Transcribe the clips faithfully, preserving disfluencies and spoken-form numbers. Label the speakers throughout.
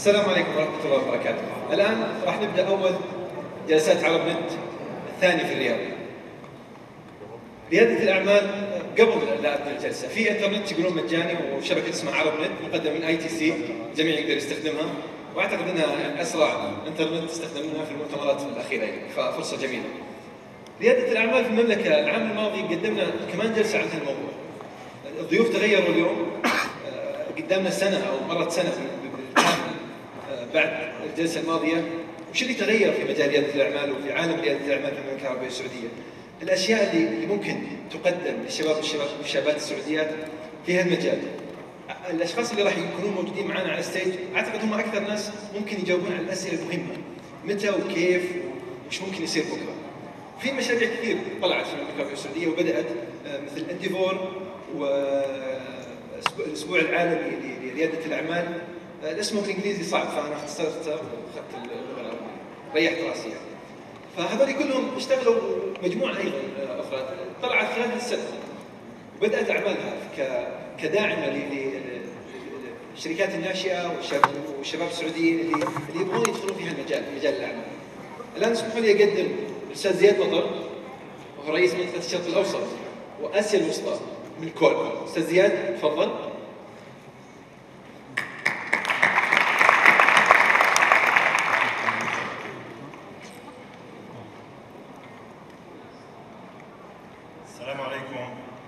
Speaker 1: السلام عليكم ورحمة الله وبركاته. الآن راح نبدأ أول جلسات عرب نت الثاني في الرياض. ريادة الأعمال قبل لا أبدأ الجلسة في إنترنت يقولون مجاني وشبكة اسمها عرب نت مقدمة من أي تي سي، الجميع يقدر يستخدمها، وأعتقد أنها أسرع إنترنت استخدمناها في المؤتمرات الأخيرة، ففرصة جميلة. ريادة الأعمال في المملكة العام الماضي قدمنا كمان جلسة عن هالموضوع. الضيوف تغيروا اليوم، قدامنا سنة أو مرت سنة بالكامل بعد الجلسة الماضية. وش اللي تغير في مجال ريادة الأعمال وفي عالم ريادة الأعمال في المملكة العربية السعودية؟ الأشياء اللي اللي ممكن تقدم للشباب والشباب والشابات السعوديات في هالمجال. الأشخاص اللي راح يكونون موجودين معنا على الستيج أعتقد هم أكثر ناس ممكن يجاوبون على الأسئلة المهمة، متى وكيف وش ممكن يصير بكرة. في مشاريع كثير طلعت في المملكة العربية السعودية وبدأت، مثل انديفور والأسبوع العالمي لريادة الأعمال. الاسم بالإنجليزي صعب فأنا اختصرته وأخذت اللغة العربية، ريحت راسي يعني. فهذول كلهم اشتغلوا مجموعة أيضا أخرى طلعت خلال السنة وبدأت أعمالها كداعمة للشركات الناشئة والشباب السعوديين اللي اللي يبغون يدخلون في هالمجال، مجال الأعمال. الآن اسمحوا لي أقدم الأستاذ زياد مطر، وهو رئيس منطقة الشرق الأوسط وآسيا الوسطى من كول. أستاذ زياد تفضل.
Speaker 2: السلام عليكم.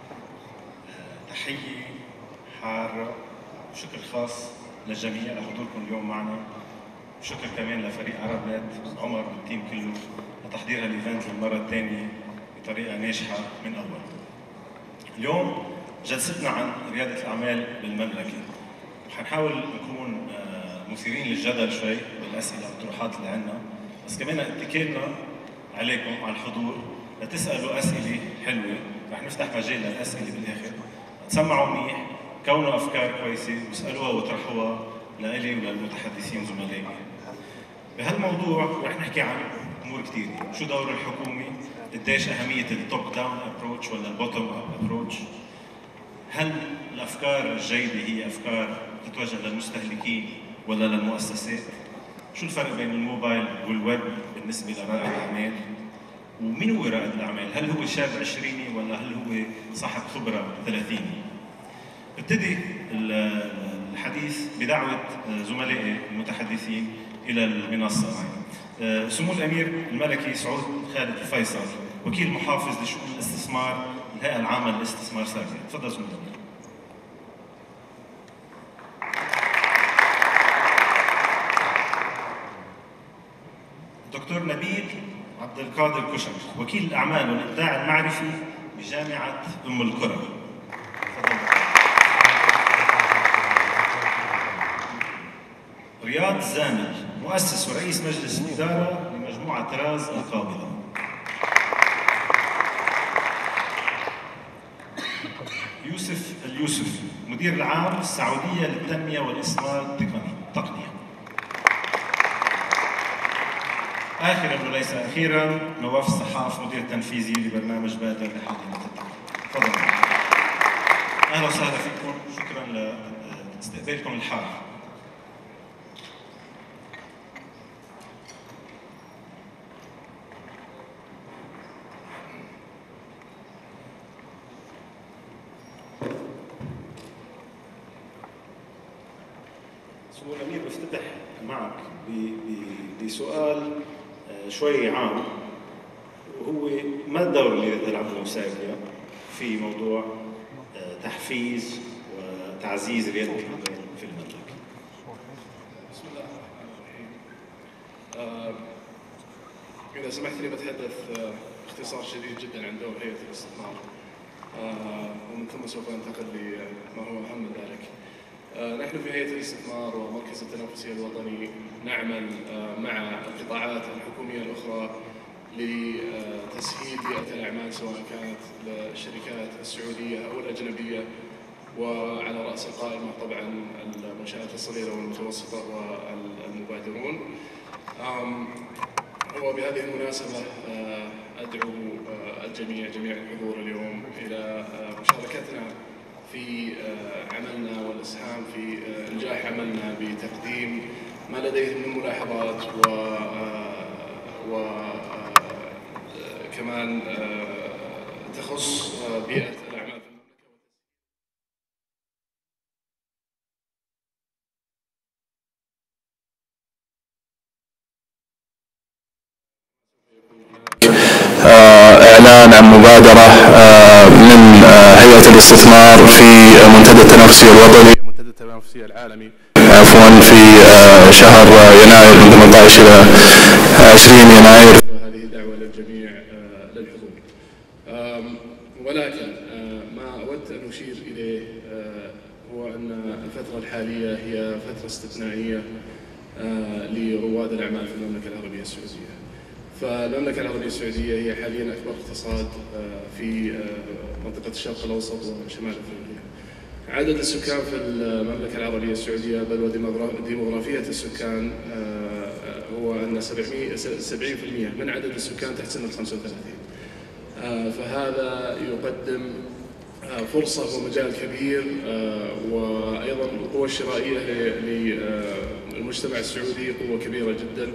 Speaker 2: تحية حارة وشكر خاص للجميع لحضوركم اليوم معنا، وشكر كمان لفريق عرب نت عمر والتيم كله لتحضير هالايفنت للمرة الثانية بطريقة ناجحة من أول. اليوم جلستنا عن ريادة الأعمال بالمملكة، وحنحاول نكون مثيرين للجدل شوي بالأسئلة والطروحات اللي عندنا، بس كمان اتكلنا عليكم على الحضور لتسألوا أسئلة حلوة. رح نفتح مجال للأسئلة بالآخر، تسمعوا منيح، كونوا أفكار كويسة واسألوها وطرحوها لإلي وللمتحدثين زملائي. بهالموضوع رح نحكي عن أمور كثيرة، شو دور الحكومة، قديش أهمية التوب داون أبروتش ولا البوتوم أب أبروتش، هل الأفكار الجيدة هي أفكار تتوجه للمستهلكين ولا للمؤسسات، شو الفرق بين الموبايل والويب بالنسبة لرائد الأعمال، ومين هو رائد الأعمال؟ هل هو شاب عشريني ولا هل هو صاحب خبرة ثلاثيني؟ ابتدي الحديث بدعوة زملائي المتحدثين إلى المنصة. سمو الأمير الملكي سعود خالد الفيصل، وكيل محافظ لشؤون الاستثمار الهيئة العامة للاستثمار سابقا. تفضل سمو الأمير. دكتور نبيل عبد القادر كشك، وكيل الأعمال والإبداع المعرفي بجامعة أم القرى. رياض زامل، مؤسس ورئيس مجلس الإدارة لمجموعة طراز القابضة. يوسف اليوسف، مدير العام السعودية للتنمية والإصلاح التقنية. آخراً وليس أخيراً نواف الصحاف، مدير تنفيذي لبرنامج بادر لحاضنة التعليم. تفضلوا. أهلا وسهلا فيكم، شكراً لاستقبالكم الحار. سمو الأمير، بفتتح معك بسؤال شوي عام، وهو ما الدور اللي تلعبه المساكية في موضوع تحفيز وتعزيز ريادة الأعمال في المملكة؟
Speaker 3: بسم الله الرحمن الرحيم. آه إذا سمحت لي بتحدث آه باختصار شديد جدا عن دور هيئة الاستثمار، آه ومن ثم سوف انتقل لما هو أهم من ذلك. آه نحن في هيئة الاستثمار ومركز التنافسية الوطني نعمل آه مع القطاعات الحكومية الأخرى لتسهيل بيئة الأعمال، سواء كانت للشركات السعودية أو الأجنبية، وعلى رأس القائمة طبعا المنشآت الصغيرة والمتوسطة والمبادرون. وبهذه المناسبة أدعو الجميع جميع الحضور اليوم إلى مشاركتنا في عملنا والإسهام في إنجاح عملنا بتقديم ما لديهم من ملاحظات و وكمان تخص بيئة الأعمال في
Speaker 4: المملكة. إعلان عن مبادرة من هيئة الاستثمار في منتدى التنافسية الوطني
Speaker 3: منتدى التنافسية العالمي
Speaker 4: عفوا في شهر يناير من ثمانية عشر إلى عشرين يناير.
Speaker 3: هذه دعوة للجميع للحضور، ولكن ما أود أن أشير إليه هو أن الفترة الحالية هي فترة استثنائية لرواد الأعمال في المملكة العربية السعودية. فالمملكة العربية السعودية هي حاليا أكبر اقتصاد في منطقة الشرق الأوسط وشمال أفريقيا. عدد السكان في المملكة العربية السعودية بل وديموغرافية السكان هو أن سبعين بالمئة من عدد السكان تحت سن الخمسة وثلاثين. فهذا يقدم فرصة ومجال كبير، وأيضا القوة الشرائية للمجتمع السعودي قوة كبيرة جدا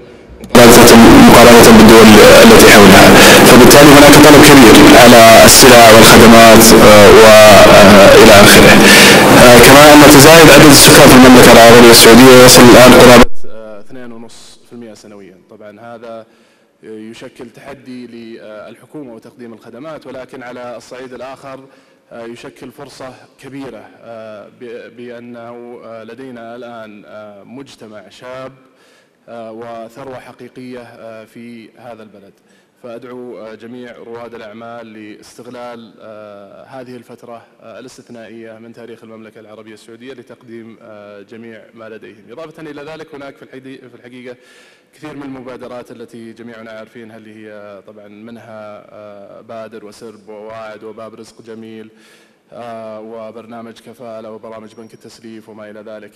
Speaker 4: مقارنة بالدول التي حولها، فبالتالي هناك طلب كبير على السلع والخدمات وإلى آخره. كما أن تزايد عدد السكان في المملكة العربية السعودية يصل الآن قرابة
Speaker 3: اثنين فاصلة خمسة بالمئة سنويا. طبعا هذا يشكل تحدي للحكومة وتقديم الخدمات، ولكن على الصعيد الآخر يشكل فرصة كبيرة بأنه لدينا الآن مجتمع شاب وثروة حقيقية في هذا البلد. فأدعو جميع رواد الأعمال لاستغلال هذه الفترة الاستثنائية من تاريخ المملكة العربية السعودية لتقديم جميع ما لديهم. إضافة إلى ذلك هناك في الحقيقة كثير من المبادرات التي جميعنا عارفينها، اللي هي طبعا منها بادر وسرب وواعد وباب رزق جميل وبرنامج كفالة وبرامج بنك التسليف وما إلى ذلك.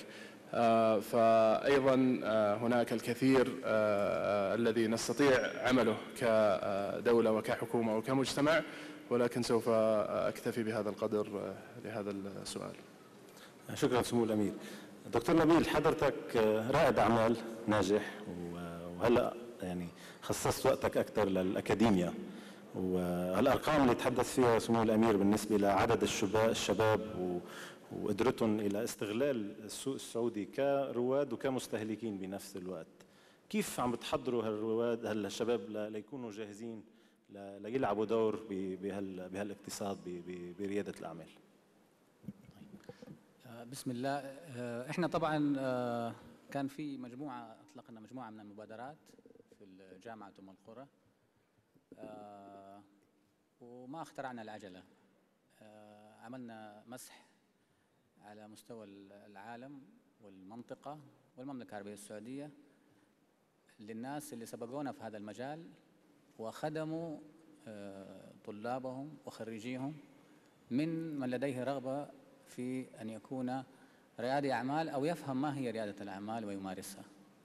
Speaker 3: فأيضا هناك الكثير الذي نستطيع عمله كدولة وكحكومة وكمجتمع، ولكن سوف أكتفي بهذا القدر لهذا السؤال.
Speaker 5: شكرا سمو الأمير. دكتور نبيل، حضرتك رائد أعمال ناجح، وهلأ يعني خصصت وقتك أكثر للأكاديميا، والأرقام اللي تحدث فيها سمو الأمير بالنسبة لعدد الشباب وقدرتهم إلى استغلال السوق السعودي كرواد وكمستهلكين بنفس الوقت، كيف عم بتحضروا هالرواد هالشباب ليكونوا جاهزين ليلعبوا دور بهالاقتصاد بريادة الأعمال؟
Speaker 6: بسم الله. احنا طبعا كان في مجموعة اطلقنا مجموعة من المبادرات في جامعة أم القرى، وما اخترعنا العجلة. عملنا مسح على مستوى العالم والمنطقة والمملكة العربية السعودية للناس اللي سبقونا في هذا المجال وخدموا طلابهم وخريجيهم من من لديه رغبة في أن يكون ريادي أعمال أو يفهم ما هي ريادة الأعمال ويمارسها.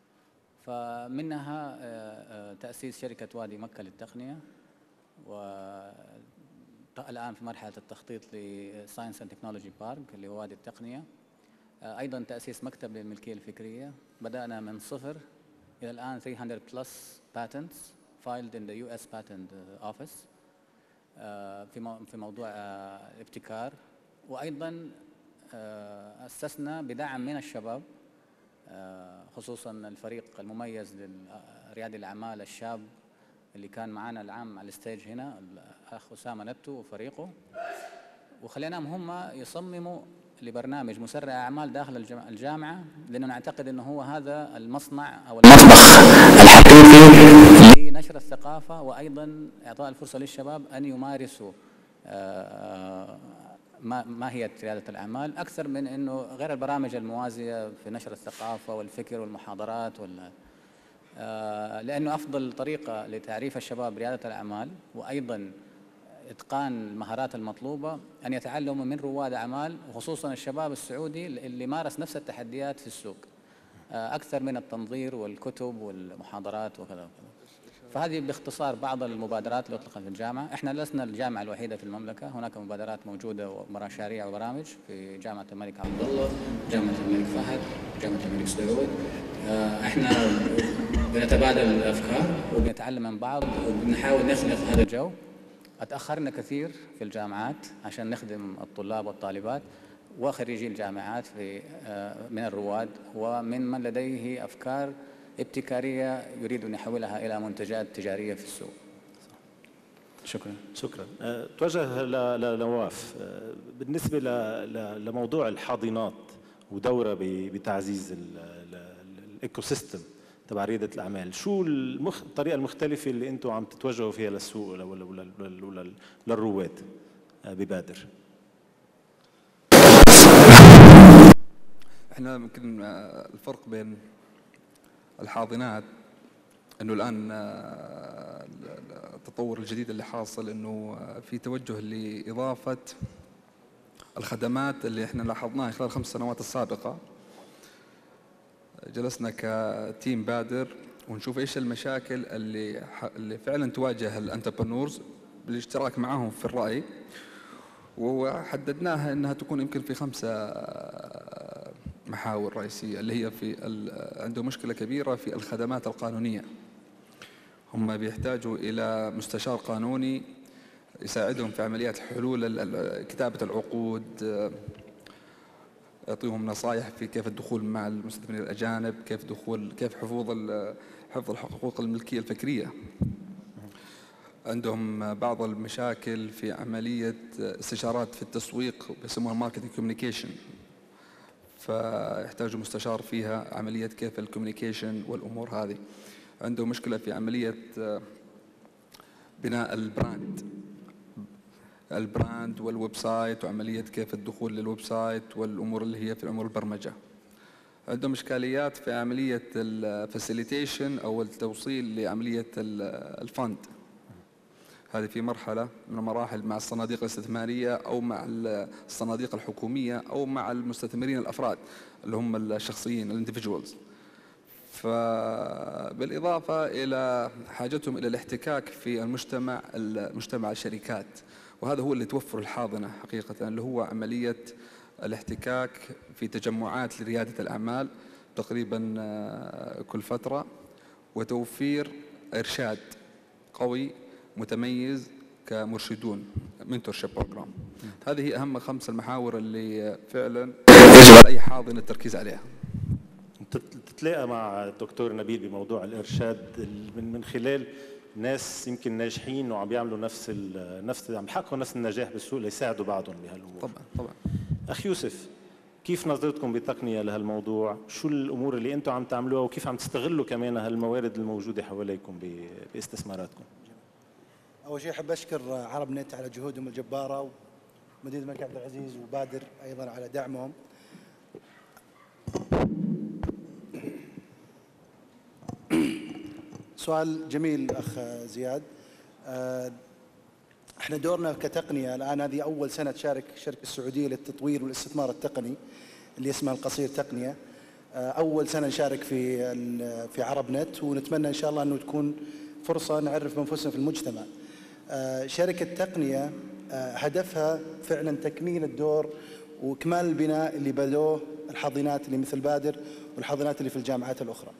Speaker 6: فمنها تأسيس شركة وادي مكة للتقنية، والآن في مرحلة التخطيط لساينس اند تكنولوجي بارك اللي هو وادي التقنية. أيضا تأسيس مكتب للملكية الفكرية، بدأنا من صفر إلى الآن ثلاثمئة plus patents filed in the يو إس Patent Office في في موضوع الابتكار. وأيضا أسسنا بدعم من الشباب، خصوصا الفريق المميز لريادي الأعمال الشاب اللي كان معنا العام على الستيج هنا، الأخ أسامة نتو وفريقه، وخليناهم هم يصمموا لبرنامج مسرع أعمال داخل الجامعة، لأنه نعتقد أنه هو هذا المصنع أو المطبخ الحقيقي لنشر الثقافة، وأيضا إعطاء الفرصة للشباب أن يمارسوا ما ما هي ريادة الأعمال، أكثر من أنه غير البرامج الموازية في نشر الثقافة والفكر والمحاضرات وال لأنه أفضل طريقة لتعريف الشباب بريادة الأعمال وأيضا إتقان المهارات المطلوبة أن يتعلموا من رواد أعمال، وخصوصا الشباب السعودي اللي مارس نفس التحديات في السوق أكثر من التنظير والكتب والمحاضرات وكذا وكذا. فهذه باختصار بعض المبادرات اللي أطلقت في الجامعة. إحنا لسنا الجامعة الوحيدة في المملكة، هناك مبادرات موجودة ومشاريع وبرامج في جامعة الملك عبد الله، جامعة الملك فهد، جامعة الملك سعود، احنا بنتبادل الافكار وبنتعلم من بعض وبنحاول نخلق هذا الجو. اتاخرنا كثير في الجامعات عشان نخدم الطلاب والطالبات وخريجي الجامعات في من الرواد ومن من لديه افكار ابتكاريه يريد ان يحولها الى منتجات تجاريه في السوق. شكرا.
Speaker 5: شكرا. أه، توجه لنواف. أه، بالنسبه لموضوع الحاضنات ودورها بتعزيز الايكو سيستم تبع رياده الاعمال، شو المخ... الطريقه المختلفه اللي انتم عم تتوجهوا فيها للسوق ولا ولا ولا للرواد؟ أه، ببادر.
Speaker 7: احنا يمكن الفرق بين الحاضنات انه الان التطور الجديد اللي حاصل انه في توجه لاضافه الخدمات اللي احنا لاحظناها خلال الخمس سنوات السابقه. جلسنا كتيم بادر ونشوف ايش المشاكل اللي اللي فعلا تواجه الانتربرنورز بالاشتراك معهم في الراي، وحددناها انها تكون يمكن في خمسه محاور رئيسيه اللي هي في عنده مشكله كبيره في الخدمات القانونيه. هم بيحتاجوا الى مستشار قانوني يساعدهم في عمليات حلول كتابه العقود، يعطيهم نصائح في كيف الدخول مع المستثمرين الاجانب، كيف دخول كيف حفظ حفظ حقوق الملكيه الفكريه. عندهم بعض المشاكل في عمليه استشارات في التسويق بيسموها ماركتنج كوميونيكيشن، فيحتاجوا مستشار فيها عمليه كيف الكوميونيكيشن والامور هذه. عنده مشكله في عمليه بناء البراند البراند والويب سايت وعمليه كيف الدخول للويب سايت والامور اللي هي في امور البرمجه. عندهم اشكاليات في عمليه الفاسيليتيشن او التوصيل لعمليه الفند. هذه في مرحله من المراحل مع الصناديق الاستثماريه او مع الصناديق الحكوميه او مع المستثمرين الافراد اللي هم الشخصيين الانديفيدوالز. فبالاضافه الى حاجتهم الى الاحتكاك في المجتمع المجتمع الشركات، وهذا هو اللي توفر الحاضنه حقيقه، اللي هو عمليه الاحتكاك في تجمعات لرياده الاعمال تقريبا كل فتره، وتوفير ارشاد قوي متميز كمرشدون منتورشيب بروجرام. هذه هي اهم خمس المحاور اللي فعلا يجب على اي حاضن التركيز عليها.
Speaker 5: تتلاقى مع الدكتور نبيل بموضوع الارشاد من من خلال ناس يمكن ناجحين وعم بيعملوا نفس نفس عم يحققوا نفس النجاح بالسوق ليساعدوا بعضهم بهالامور.
Speaker 7: طبعا طبعا.
Speaker 5: اخ يوسف، كيف نظرتكم بتقنيه لهالموضوع؟ شو الامور اللي انتم عم تعملوها وكيف عم تستغلوا كمان هالموارد الموجوده حواليكم باستثماراتكم؟
Speaker 8: اول شيء احب اشكر عرب نت على جهودهم الجباره، ومدير الملك عبد العزيز وبادر ايضا على دعمهم. سؤال جميل اخ زياد. احنا دورنا كتقنيه الان هذه اول سنه تشارك الشركه السعوديه للتطوير والاستثمار التقني اللي اسمها القصير تقنيه. اول سنه نشارك في في عرب نت، ونتمنى ان شاء الله انه تكون فرصه نعرف بانفسنا في المجتمع. شركه تقنيه هدفها فعلا تكميل الدور وكمال البناء اللي بدوه الحاضنات اللي مثل بادر والحاضنات اللي في الجامعات الاخرى.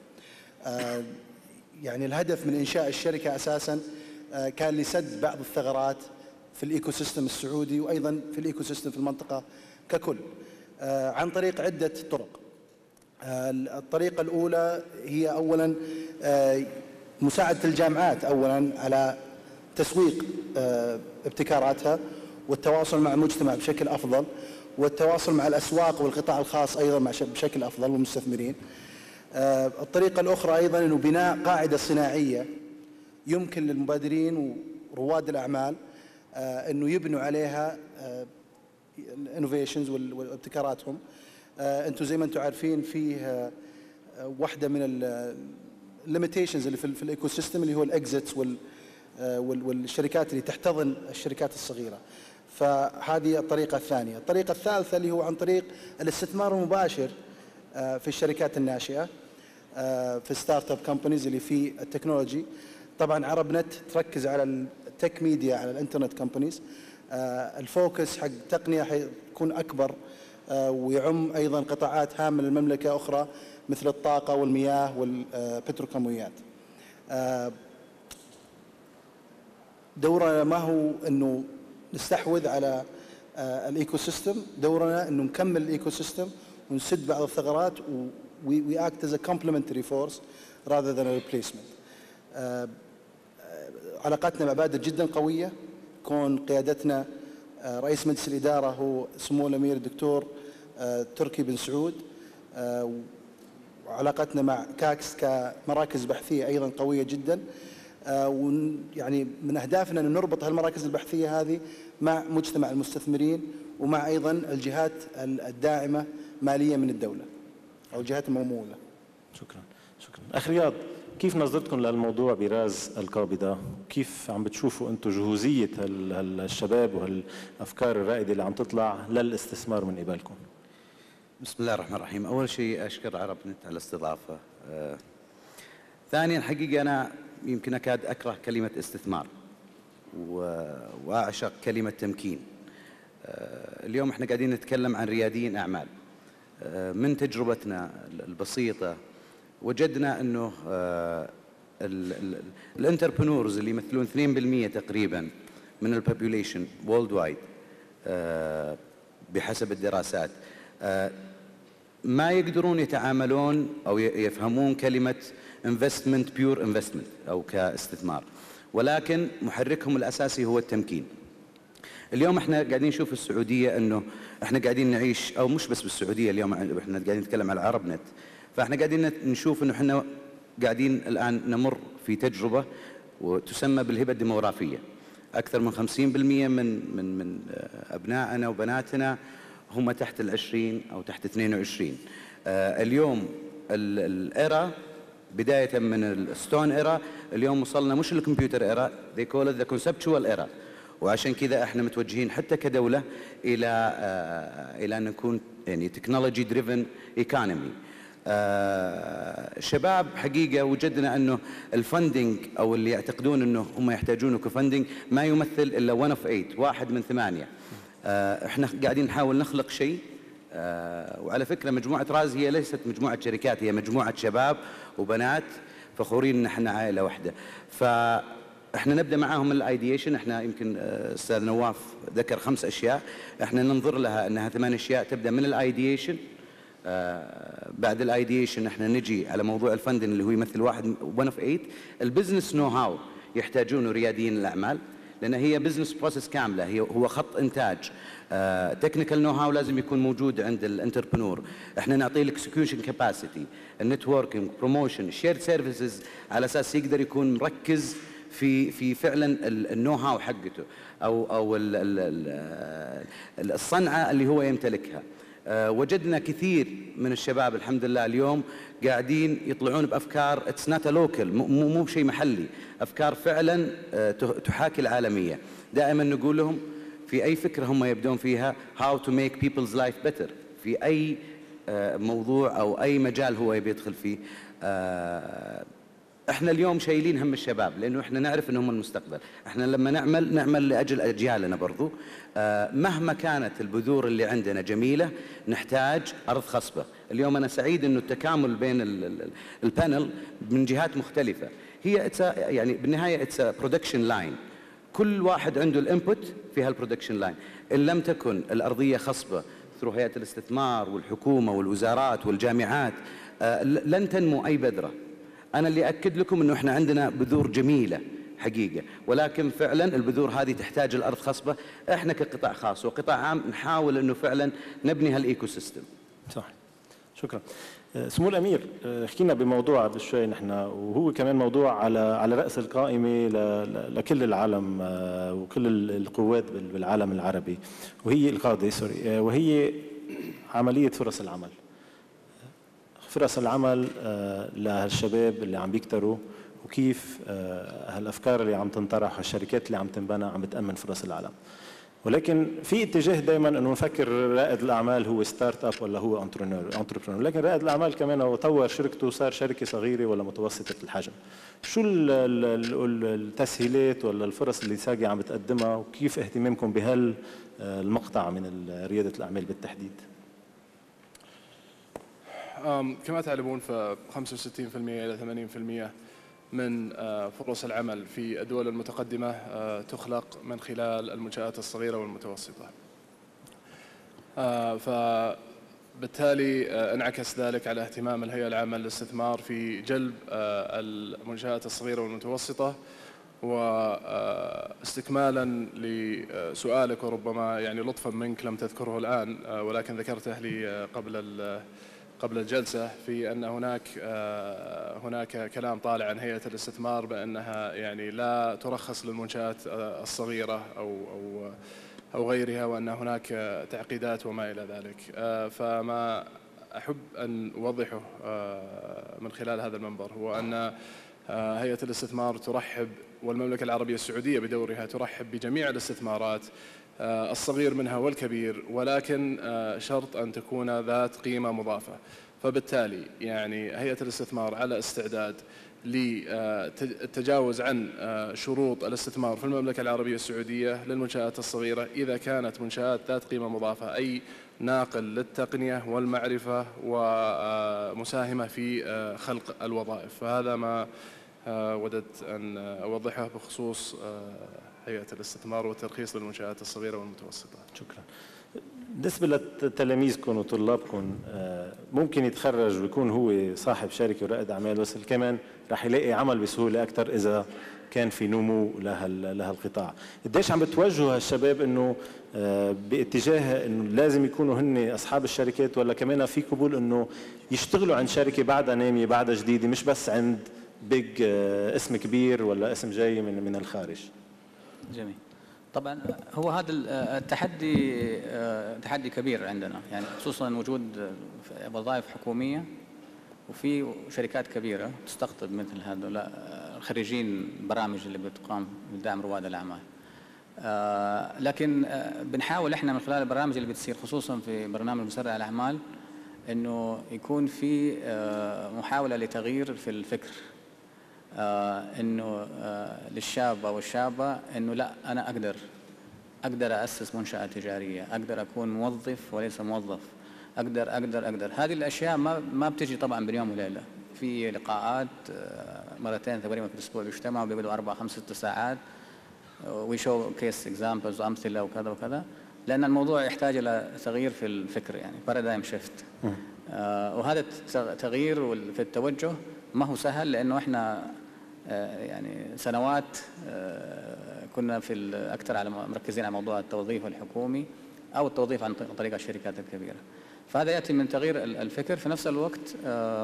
Speaker 8: يعني الهدف من انشاء الشركه اساسا كان لسد بعض الثغرات في الايكو سيستم السعودي وايضا في الايكو سيستم في المنطقه ككل عن طريق عده طرق. الطريقه الاولى هي اولا مساعده الجامعات اولا على تسويق ابتكاراتها والتواصل مع المجتمع بشكل افضل، والتواصل مع الاسواق والقطاع الخاص ايضا بشكل افضل والمستثمرين. الطريقه الاخرى ايضا انه بناء قاعده صناعيه يمكن للمبادرين ورواد الاعمال انه يبنوا عليها الانوفيشنز وابتكاراتهم. انتم زي ما انتم عارفين فيه واحده من الليميتيشنز اللي في الايكو سيستم اللي هو الاكزيتس والشركات اللي تحتضن الشركات الصغيره. فهذه الطريقه الثانيه. الطريقه الثالثه اللي هو عن طريق الاستثمار المباشر في الشركات الناشئه في ستارت اب كومبانيز اللي في التكنولوجي. طبعا عرب نت تركز على التك ميديا على الانترنت كومبانيز. الفوكس حق التقنيه حيكون اكبر ويعم أيضا قطاعات هامة للمملكة أخرى مثل الطاقة والمياه والبتروكيماويات. دورنا ما هو أنه نستحوذ على الايكو سيستم، دورنا أنه نكمل الايكو سيستم ونسد بعض الثغرات و we act as a complementary force rather than a replacement. علاقاتنا مع بادر جدا قوية، كون قيادتنا رئيس مجلس الإدارة هو سمو الأمير الدكتور تركي بن سعود، وعلاقتنا مع كاكس كمراكز بحثية أيضا قوية جدا، ويعني من أهدافنا أن نربط هالمراكز البحثية هذه مع مجتمع المستثمرين ومع أيضا الجهات الداعمة ماليا من الدولة أو الجهات الممولة.
Speaker 5: شكرا شكرا. أخ رياض، كيف نظرتكم للموضوع براز القابضة؟ كيف عم بتشوفوا أنتم جهوزية الشباب وهالأفكار الرائدة اللي عم تطلع للاستثمار من قبلكم؟
Speaker 9: بسم الله الرحمن الرحيم. أول شيء أشكر عرب نت على الاستضافة. آه. ثانيا حقيقة أنا يمكن أكاد أكره كلمة استثمار وأعشق كلمة تمكين. آه. اليوم احنا قاعدين نتكلم عن رياديين أعمال. آه. من تجربتنا البسيطة وجدنا أنه آه الانتربرنورز اللي يمثلون اثنين بالمئة تقريبا من البوبوليشن وورلد وايد آه بحسب الدراسات آه ما يقدرون يتعاملون أو يفهمون كلمة investment pure investment أو كاستثمار، ولكن محركهم الأساسي هو التمكين. اليوم احنا قاعدين نشوف في السعودية أنه احنا قاعدين نعيش، أو مش بس بالسعودية، اليوم احنا قاعدين نتكلم على عرب نت، فاحنا قاعدين نشوف انه احنا قاعدين الان نمر في تجربه وتسمى بالهبه الديموغرافيه. اكثر من خمسين بالمئة من من من ابنائنا وبناتنا هم تحت العشرين او تحت اثنين وعشرين. آه اليوم الايرا بدايه من الستون ايرا، اليوم وصلنا مش الكمبيوتر ايرا، they call it the conceptual era. وعشان كذا احنا متوجهين حتى كدوله الى آه الى ان نكون يعني تكنولوجي دريفن ايكونومي. آه شباب حقيقة وجدنا أنه الفندنج أو اللي يعتقدون أنه هم يحتاجونه كفندنج ما يمثل إلا one of eight، واحد من ثمانية. آه احنا قاعدين نحاول نخلق شيء. آه وعلى فكرة مجموعة راز هي ليست مجموعة شركات، هي مجموعة شباب وبنات فخورين أن احنا عائلة واحدة. فاحنا نبدأ معاهم الايديشن. احنا يمكن أستاذ نواف ذكر خمس أشياء، احنا ننظر لها أنها ثمان أشياء. تبدأ من الايديشن، آه بعد الايديشن احنا نجي على موضوع الفندن اللي هو يمثل واحد one of eight. البزنس نو هاو يحتاجونه رياديين الاعمال، لان هي بزنس بروسيس كامله، هي هو خط انتاج. تكنيكال نو هاو لازم يكون موجود عند الانتربرنور. احنا نعطيه الاكسكيوشن كاباسيتي، النتوركينج، بروموشن، الشيرد سيرفيسز، على اساس يقدر يكون مركز في في فعلا النو هاو حقته او او الصنعه اللي هو يمتلكها. أه وجدنا كثير من الشباب الحمد لله اليوم قاعدين يطلعون بأفكار اتس نوت لوكال، مو مو شيء محلي، أفكار فعلا أه تحاكي العالمية. دائما نقول لهم في أي فكرة هم يبدون فيها how to make people's life better، في أي أه موضوع أو أي مجال هو يبي يدخل فيه. أه احنا اليوم شايلين هم الشباب لانه احنا نعرف انهم المستقبل. احنا لما نعمل نعمل لاجل اجيالنا برضو. آه مهما كانت البذور اللي عندنا جميله نحتاج ارض خصبه. اليوم انا سعيد انه التكامل بين البانل من جهات مختلفه، هي يعني بالنهايه اتس برودكشن لاين، كل واحد عنده الانبوت في هالبرودكشن لاين. ان لم تكن الارضيه خصبه ثرو هيئه الاستثمار والحكومه والوزارات والجامعات آه لن تنمو اي بذره. أنا اللي أكد لكم أنه إحنا عندنا بذور جميلة حقيقة، ولكن فعلا البذور هذه تحتاج الأرض خصبة. إحنا كقطاع خاص وقطاع عام نحاول أنه فعلا نبني هالإيكو سيستم.
Speaker 5: صح. شكرا. سمو الأمير، حكينا بموضوع قبل شوي نحن، وهو كمان موضوع على على رأس القائمة لكل العالم وكل القوات بالعالم العربي، وهي القاضي سوري، وهي عملية فرص العمل. فرص العمل للشباب اللي عم بيكتروا، وكيف هالافكار اللي عم تنطرح والشركات اللي عم تنبنى عم بتامن فرص العمل. ولكن في اتجاه دائما انه نفكر رائد الاعمال هو ستارت اب ولا هو انتربرنور انتربرنور لكن رائد الاعمال كمان هو طور شركته صار شركه صغيره ولا متوسطه الحجم. شو التسهيلات ولا الفرص اللي ساقي عم بتقدمها، وكيف اهتمامكم بهالمقطع من رياده الاعمال بالتحديد؟
Speaker 3: كما تعلمون ف خمسة وستين بالمئة إلى ثمانين بالمئة من فرص العمل في الدول المتقدمة تخلق من خلال المنشآت الصغيرة والمتوسطة. فبالتالي انعكس ذلك على اهتمام الهيئة العامة للاستثمار في جلب المنشآت الصغيرة والمتوسطة. واستكمالا لسؤالك، وربما يعني لطفا منك لم تذكره الآن ولكن ذكرته لي قبل قبل الجلسة، في أن هناك هناك كلام طالع عن هيئة الاستثمار بأنها يعني لا ترخص للمنشآت الصغيرة أو أو أو غيرها، وأن هناك تعقيدات وما إلى ذلك. فما أحب أن أوضحه من خلال هذا المنبر هو أن هيئة الاستثمار ترحب، والمملكة العربية السعودية بدورها ترحب بجميع الاستثمارات الصغير منها والكبير، ولكن شرط أن تكون ذات قيمة مضافة. فبالتالي يعني هيئة الاستثمار على استعداد للتجاوز عن شروط الاستثمار في المملكة العربية السعودية للمنشآت الصغيرة إذا كانت منشآت ذات قيمة مضافة، أي ناقل للتقنية والمعرفة ومساهمة في خلق الوظائف. فهذا ما وددت أن أوضحه بخصوص هيئة الاستثمار والترخيص للمنشآت الصغيرة والمتوسطة.
Speaker 5: شكرا. بالنسبة لتلاميذكم وطلابكم، ممكن يتخرج ويكون هو صاحب شركة ورائد أعمال، بس كمان راح يلاقي عمل بسهولة أكثر إذا كان في نمو لهالقطاع. قديش عم بتوجهوا هالشباب إنه باتجاه إنه لازم يكونوا هن أصحاب الشركات، ولا كمان في قبول إنه يشتغلوا عند شركة بعدها نامية بعدها جديدة، مش بس عند بيج اسم كبير ولا اسم جاي من من الخارج؟
Speaker 6: جميل. طبعا هو هذا التحدي تحدي كبير عندنا، يعني خصوصا وجود وظائف حكوميه وفي شركات كبيره تستقطب مثل هذول خريجين برامج اللي بتقام بدعم رواد الاعمال. لكن بنحاول احنا من خلال البرامج اللي بتصير خصوصا في برنامج مسرع الاعمال انه يكون في محاوله لتغيير في الفكر، آه انه آه للشاب او الشابه انه لا انا اقدر اقدر اسس منشاه تجاريه، اقدر اكون موظف وليس موظف، اقدر اقدر اقدر هذه الاشياء ما ما بتجي طبعا بيوم وليله. في لقاءات آه مرتين تقريبا في الاسبوع بيجتمعوا بيقعدوا اربع خمس ست ساعات ويشو كيس اكزامبلز وامثله وكذا وكذا، لان الموضوع يحتاج الى تغيير في الفكر، يعني بارادايم شيفت. آه وهذا التغيير في التوجه ما هو سهل، لانه احنا يعني سنوات كنا في اكثر على مركزين على موضوع التوظيف الحكومي او التوظيف عن طريق الشركات الكبيره. فهذا ياتي من تغيير الفكر، في نفس الوقت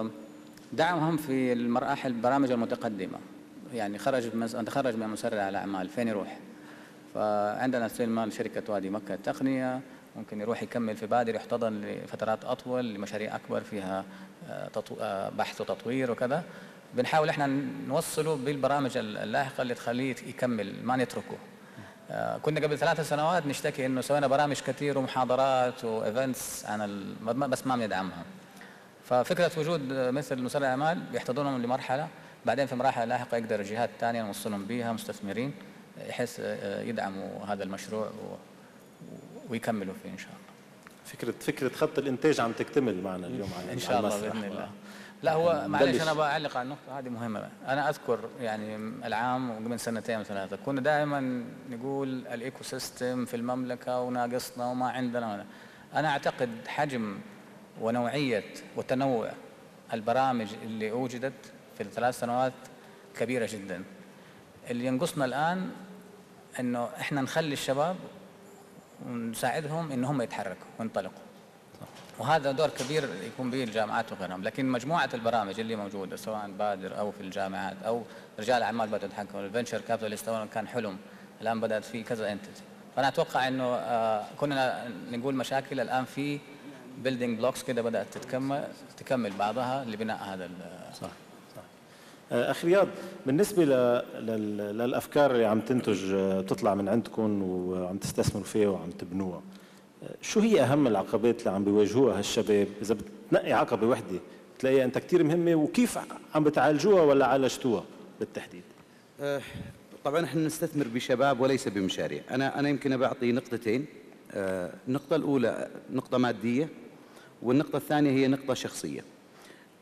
Speaker 6: دعمهم في المراحل البرامج المتقدمه. يعني خرج تخرج من مسرع الاعمال فين يروح؟ فعندنا سلمان شركه وادي مكه التقنيه، ممكن يروح يكمل في بادر يحتضن لفترات اطول لمشاريع اكبر فيها بحث وتطوير وكذا. بنحاول احنا نوصله بالبرامج اللاحقه اللي تخليه يكمل ما نتركه. آه كنا قبل ثلاث سنوات نشتكي انه سوينا برامج كثير ومحاضرات وايفنتس عن ال... بس ما بندعمهم. ففكره وجود مثل مسرع الاعمال بيحتضنهم لمرحله، بعدين في مراحل لاحقه يقدر الجهات الثانيه نوصلهم بها مستثمرين يحس يدعموا هذا المشروع و... ويكملوا فيه ان شاء الله.
Speaker 5: فكره فكره خط الانتاج عم تكتمل معنا اليوم على
Speaker 6: ان شاء الله باذن الله. لا هو معلش انا بعلق على النقطه هذه مهمه. انا اذكر يعني العام وقبل سنتين ثلاثه كنا دائما نقول الايكو سيستم في المملكه وناقصنا وما عندنا. انا اعتقد حجم ونوعيه وتنوع البرامج اللي اوجدت في الثلاث سنوات كبيره جدا. اللي ينقصنا الان انه احنا نخلي الشباب ونساعدهم ان هم يتحركوا وينطلقوا، وهذا دور كبير يكون به الجامعات وغيرهم. لكن مجموعه البرامج اللي موجوده سواء بادر او في الجامعات او رجال اعمال بدأوا يتحكموا، الفنشر كابيتالست كان حلم الان بدات في كذا انتيتي. فانا اتوقع انه آه كنا نقول مشاكل، الان في بيلدينج بلوكس كده بدات تتكمل تكمل بعضها لبناء هذا.
Speaker 5: صح صح. اخ رياض، بالنسبه للافكار اللي عم تنتج تطلع من عندكم وعم تستثمروا فيها وعم تبنوها، شو هي اهم العقبات اللي عم بيواجهوها هالشباب؟ اذا بتنقي عقبه وحده بتلاقيها انت كثير مهمه، وكيف عم بتعالجوها ولا عالجتوها بالتحديد؟
Speaker 9: أه طبعا احنا نستثمر بشباب وليس بمشاريع. انا انا يمكن بعطي نقطتين. أه النقطه الاولى نقطه ماديه، والنقطه الثانيه هي نقطه شخصيه.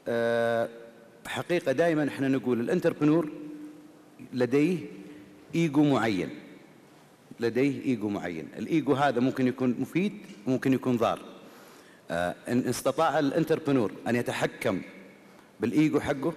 Speaker 9: حقيقة دائما احنا نقول الانتربرنور لديه ايجو معين، لديه ايجو معين، الايجو هذا ممكن يكون مفيد وممكن يكون ضار. ان استطاع الانتربرنور ان يتحكم بالايجو حقه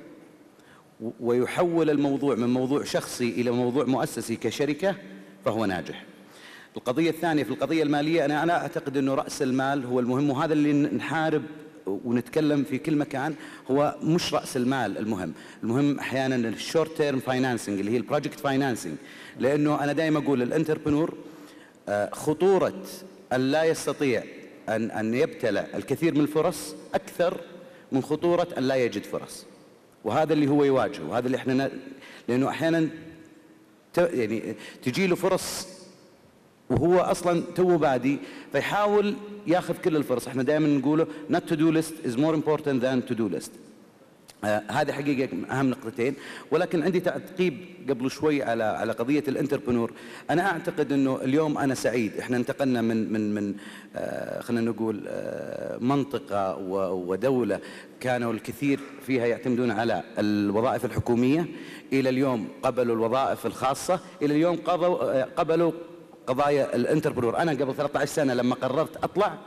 Speaker 9: ويحول الموضوع من موضوع شخصي الى موضوع مؤسسي كشركة فهو ناجح. القضية الثانية في القضية المالية، أنا أنا أعتقد أنه رأس المال هو المهم، وهذا اللي نحارب ونتكلم في كل مكان. هو مش رأس المال المهم، المهم أحيانا الشورت تيرم فاينانسنج اللي هي البروجكت فاينانسنج، لأنه أنا دائما أقول الانتربرنور خطورة أن لا يستطيع أن أن يبتلع الكثير من الفرص أكثر من خطورة أن لا يجد فرص، وهذا اللي هو يواجهه، وهذا اللي احنا ن... لأنه أحيانا ت... يعني تجي له فرص وهو أصلاً تو بادي فيحاول ياخذ كل الفرص. احنا دائما نقوله not to do list is more important than to do list. آه هذه حقيقة أهم نقطتين. ولكن عندي تعقيب قبل شوي على على قضية الانتربرنور. أنا أعتقد إنه اليوم أنا سعيد، احنا انتقلنا من من من آه خلينا نقول آه منطقة ودولة كانوا الكثير فيها يعتمدون على الوظائف الحكومية، إلى اليوم قبلوا الوظائف الخاصة، إلى اليوم قبلوا قبلوا قضايا الانتربرنور. أنا قبل ثلاثة عشر سنة لما قررت أطلع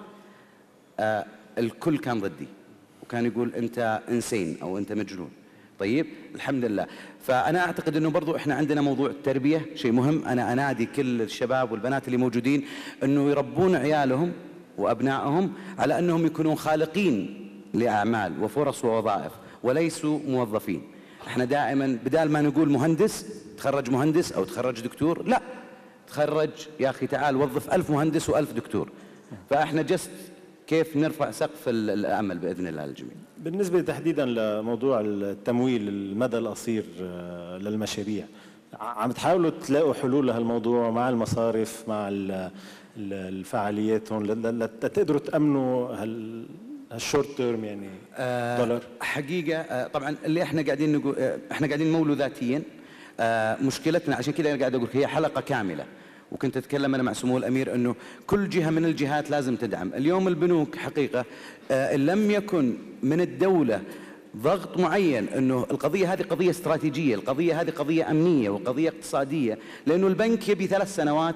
Speaker 9: آه الكل كان ضدي وكان يقول أنت إنسين أو أنت مجنون. طيب الحمد لله. فأنا أعتقد أنه برضو إحنا عندنا موضوع التربية شيء مهم. أنا أنادي كل الشباب والبنات اللي موجودين أنه يربون عيالهم وأبنائهم على أنهم يكونون خالقين لأعمال وفرص ووظائف وليسوا موظفين. إحنا دائما بدال ما نقول مهندس تخرج مهندس أو تخرج دكتور، لا، تخرج يا أخي تعال وظف ألف مهندس وألف دكتور. فإحنا جست كيف نرفع سقف الأمل بإذن الله للجميع.
Speaker 5: بالنسبة تحديدا لموضوع التمويل المدى القصير للمشاريع، عم تحاولوا تلاقوا حلول لهالموضوع مع المصارف مع الفعاليات هون لتقدروا تأمنوا هالشورت تيرم يعني دولار؟
Speaker 9: أه حقيقة أه طبعا اللي احنا قاعدين نقول أه احنا قاعدين نمولوا ذاتيا. أه مشكلتنا عشان كذا انا قاعد اقول هي حلقة كاملة، وكنت اتكلم انا مع سمو الامير انه كل جهة من الجهات لازم تدعم. اليوم البنوك حقيقة أه ان لم يكن من الدولة ضغط معين انه القضية هذه قضية استراتيجية، القضية هذه قضية امنية وقضية اقتصادية، لانه البنك يبي ثلاث سنوات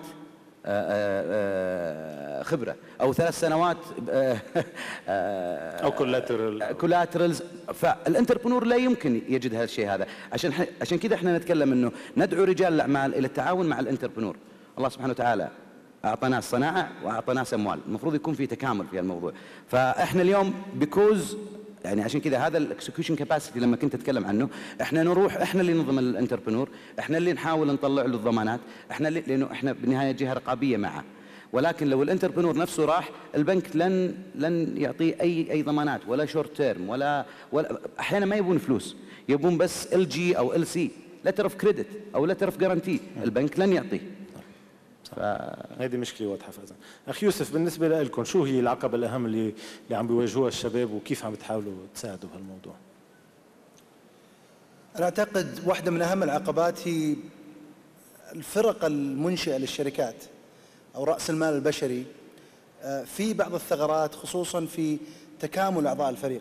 Speaker 9: خبرة أو ثلاث سنوات
Speaker 5: أو كولاترال
Speaker 9: كولاترالز. فالانتربرنور لا يمكن يجد هذا الشيء هذا. عشان عشان كذا احنا نتكلم انه ندعو رجال الاعمال الى التعاون مع الانتربرنور. الله سبحانه وتعالى اعطى ناس صناعه واعطى ناس اموال، المفروض يكون في تكامل في الموضوع. فاحنا اليوم بيكوز يعني عشان كذا هذا الاكسكيوشن كاباسيتي لما كنت اتكلم عنه، احنا نروح احنا اللي ننظم الانتربرنور، احنا اللي نحاول نطلع له الضمانات، احنا اللي لانه احنا بالنهايه جهه رقابيه معه. ولكن لو الانتربرنور نفسه راح، البنك لن لن يعطيه اي اي ضمانات ولا شورت تيرم ولا ولا احيانا ما يبون فلوس، يبون بس ال جي او ال سي لتر اوف كريدت او لتر اوف جارانتي، البنك لن يعطيه.
Speaker 5: ف... هذه مشكله واضحه فعلا. اخ يوسف، بالنسبه لكم شو هي العقبه الاهم اللي اللي عم بيواجهوها الشباب وكيف عم تحاولوا تساعدوا بهالموضوع؟
Speaker 8: انا اعتقد واحده من اهم العقبات هي الفرق المنشئه للشركات او راس المال البشري. في بعض الثغرات خصوصا في تكامل اعضاء الفريق.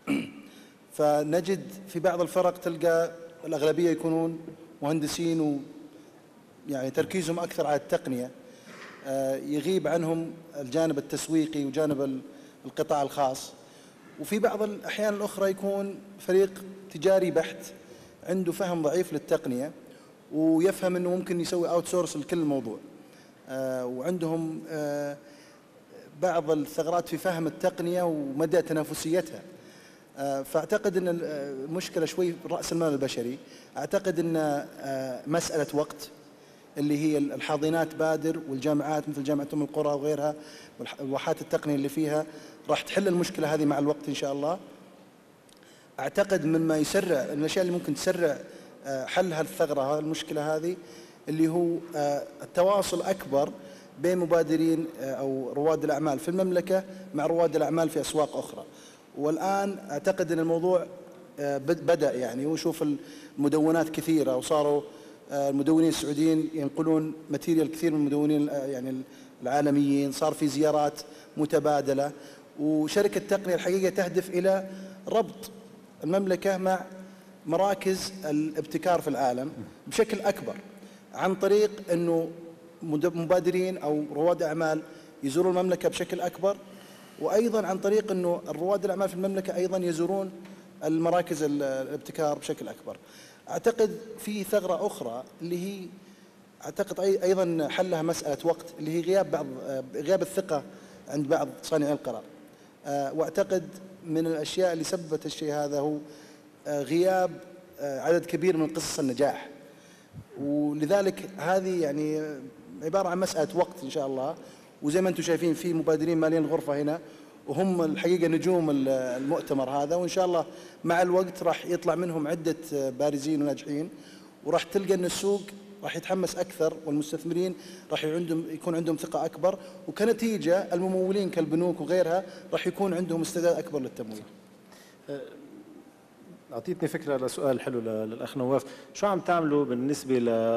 Speaker 8: فنجد في بعض الفرق تلقى الاغلبيه يكونون مهندسين و يعني تركيزهم أكثر على التقنية، يغيب عنهم الجانب التسويقي وجانب القطاع الخاص. وفي بعض الأحيان الأخرى يكون فريق تجاري بحت عنده فهم ضعيف للتقنية ويفهم أنه ممكن يسوي أوت سورس لكل الموضوع، وعندهم بعض الثغرات في فهم التقنية ومدى تنافسيتها. فأعتقد أن المشكلة شوي رأس المال البشري. أعتقد أن مسألة وقت اللي هي الحاضنات بادر والجامعات مثل جامعة أم القرى وغيرها والواحات التقنية اللي فيها راح تحل المشكلة هذه مع الوقت إن شاء الله. أعتقد مما يسرع الأشياء اللي ممكن تسرع حل هالثغرة هذه المشكلة هذه اللي هو التواصل أكبر بين مبادرين أو رواد الأعمال في المملكة مع رواد الأعمال في أسواق أخرى. والآن أعتقد أن الموضوع بدأ يعني، ونشوف المدونات كثيرة وصاروا المدونين السعوديين ينقلون ماتيريال كثير من المدونين يعني العالميين، صار في زيارات متبادلة. وشركة تقنية الحقيقة تهدف إلى ربط المملكة مع مراكز الابتكار في العالم بشكل أكبر، عن طريق أنه مبادرين أو رواد أعمال يزورون المملكة بشكل أكبر، وأيضا عن طريق أنه رواد الأعمال في المملكة أيضا يزورون المراكز الابتكار بشكل أكبر. أعتقد في ثغرة أخرى اللي هي أعتقد أيضا حلها مسألة وقت، اللي هي غياب بعض غياب الثقة عند بعض صانعي القرار. وأعتقد من الأشياء اللي سببت الشيء هذا هو غياب عدد كبير من قصص النجاح، ولذلك هذه يعني عبارة عن مسألة وقت إن شاء الله. وزي ما أنتم شايفين في مبادرين مالين الغرفة هنا، وهم الحقيقة نجوم المؤتمر هذا، وإن شاء الله مع الوقت راح يطلع منهم عدة بارزين وناجحين، وراح تلقى أن السوق راح يتحمس أكثر، والمستثمرين راح عندهم يكون عندهم ثقة أكبر، وكنتيجة الممولين كالبنوك وغيرها راح يكون عندهم استعداد أكبر للتمويل.
Speaker 5: أعطيتني فكرة لسؤال حلو للأخ نواف، شو عم تعملوا بالنسبة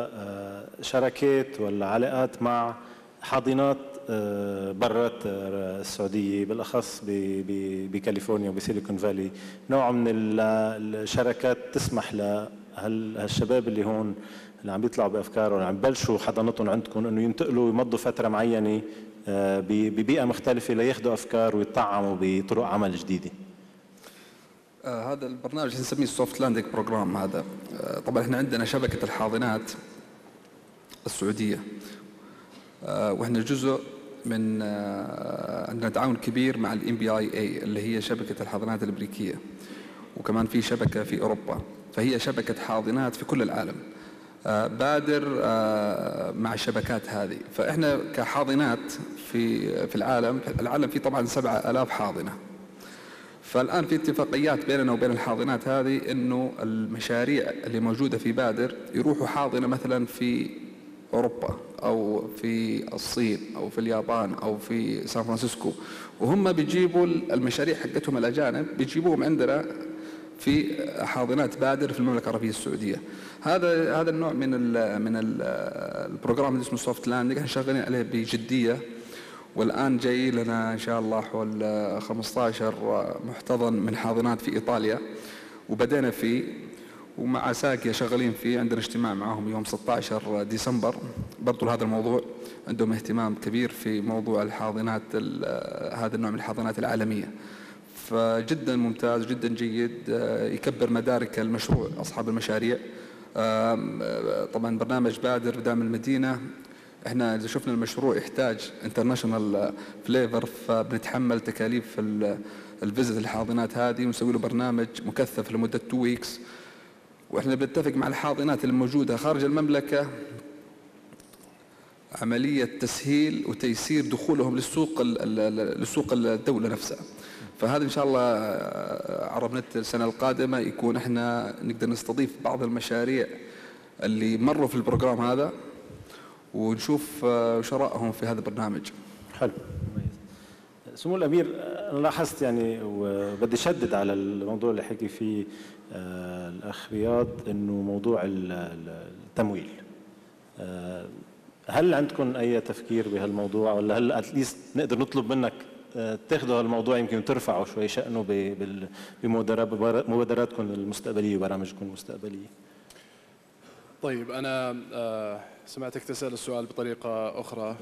Speaker 5: لشراكات ولا علاقات مع حاضنات برات السعودية، بالأخص بكاليفورنيا وبسيليكون فالي، نوع من الشراكات تسمح لهالشباب اللي هون اللي عم بيطلعوا بأفكار ولا عم بلشوا حضانتهم عندكم إنه ينتقلوا يمضوا فترة معينة ببيئة مختلفة لياخذوا أفكار ويطعموا بطرق عمل جديدة؟
Speaker 7: آه هذا البرنامج نسميه السوفت لاندنج بروجرام. هذا آه طبعا احنا عندنا شبكة الحاضنات السعودية، آه واحنا جزء من آه عندنا تعاون كبير مع الام بي اي اي اللي هي شبكة الحاضنات الامريكية، وكمان في شبكة في اوروبا، فهي شبكة حاضنات في كل العالم. آه بادر آه مع الشبكات هذه، فاحنا كحاضنات في في العالم العالم في طبعا سبعة آلاف حاضنة. فالآن في اتفاقيات بيننا وبين الحاضنات هذه إنه المشاريع اللي موجودة في بادر يروحوا حاضنة مثلا في أوروبا أو في الصين أو في اليابان أو في سان فرانسيسكو، وهم بيجيبوا المشاريع حقتهم الأجانب بيجيبوهم عندنا في حاضنات بادر في المملكة العربية السعودية. هذا هذا النوع من ال من ال البروجرام اللي اسمه سوفت لاندنج احنا شغالين عليه بجدية، والآن جاي لنا إن شاء الله حول خمسة عشر محتضن من حاضنات في إيطاليا وبدأنا فيه، ومع ساكيا شغالين فيه، عندنا اجتماع معهم يوم ستة عشر ديسمبر برضو لهذا الموضوع. عندهم اهتمام كبير في موضوع الحاضنات هذا النوع من الحاضنات العالمية، فجدا ممتاز جدا جيد، يكبر مدارك المشروع أصحاب المشاريع. طبعا برنامج بادر دعم المدينة، احنا اذا شفنا المشروع يحتاج انترناشونال فليفر فبنتحمل تكاليف الفيزت الحاضنات هذه ونسوي له برنامج مكثف لمده تو ويكس، واحنا بنتفق مع الحاضنات الموجوده خارج المملكه عمليه تسهيل وتيسير دخولهم للسوق للسوق الدوله نفسها. فهذا ان شاء الله عرب نت السنه القادمه يكون احنا نقدر نستضيف بعض المشاريع اللي مروا في البروجرام هذا ونشوف شرائهم في هذا البرنامج.
Speaker 5: حلو. سمو الأمير، أنا لاحظت يعني وبدي أشدد على الموضوع اللي حكي فيه الأخ رياض، إنه موضوع التمويل. هل عندكم أي تفكير بهالموضوع، ولا هل أتليست نقدر نطلب منك تاخذوا هالموضوع يمكن ترفعوا شوي شأنه بمبادراتكم المستقبلية وبرامجكم المستقبلية؟
Speaker 3: طيب، أنا سمعتك تسأل السؤال بطريقة أخرى،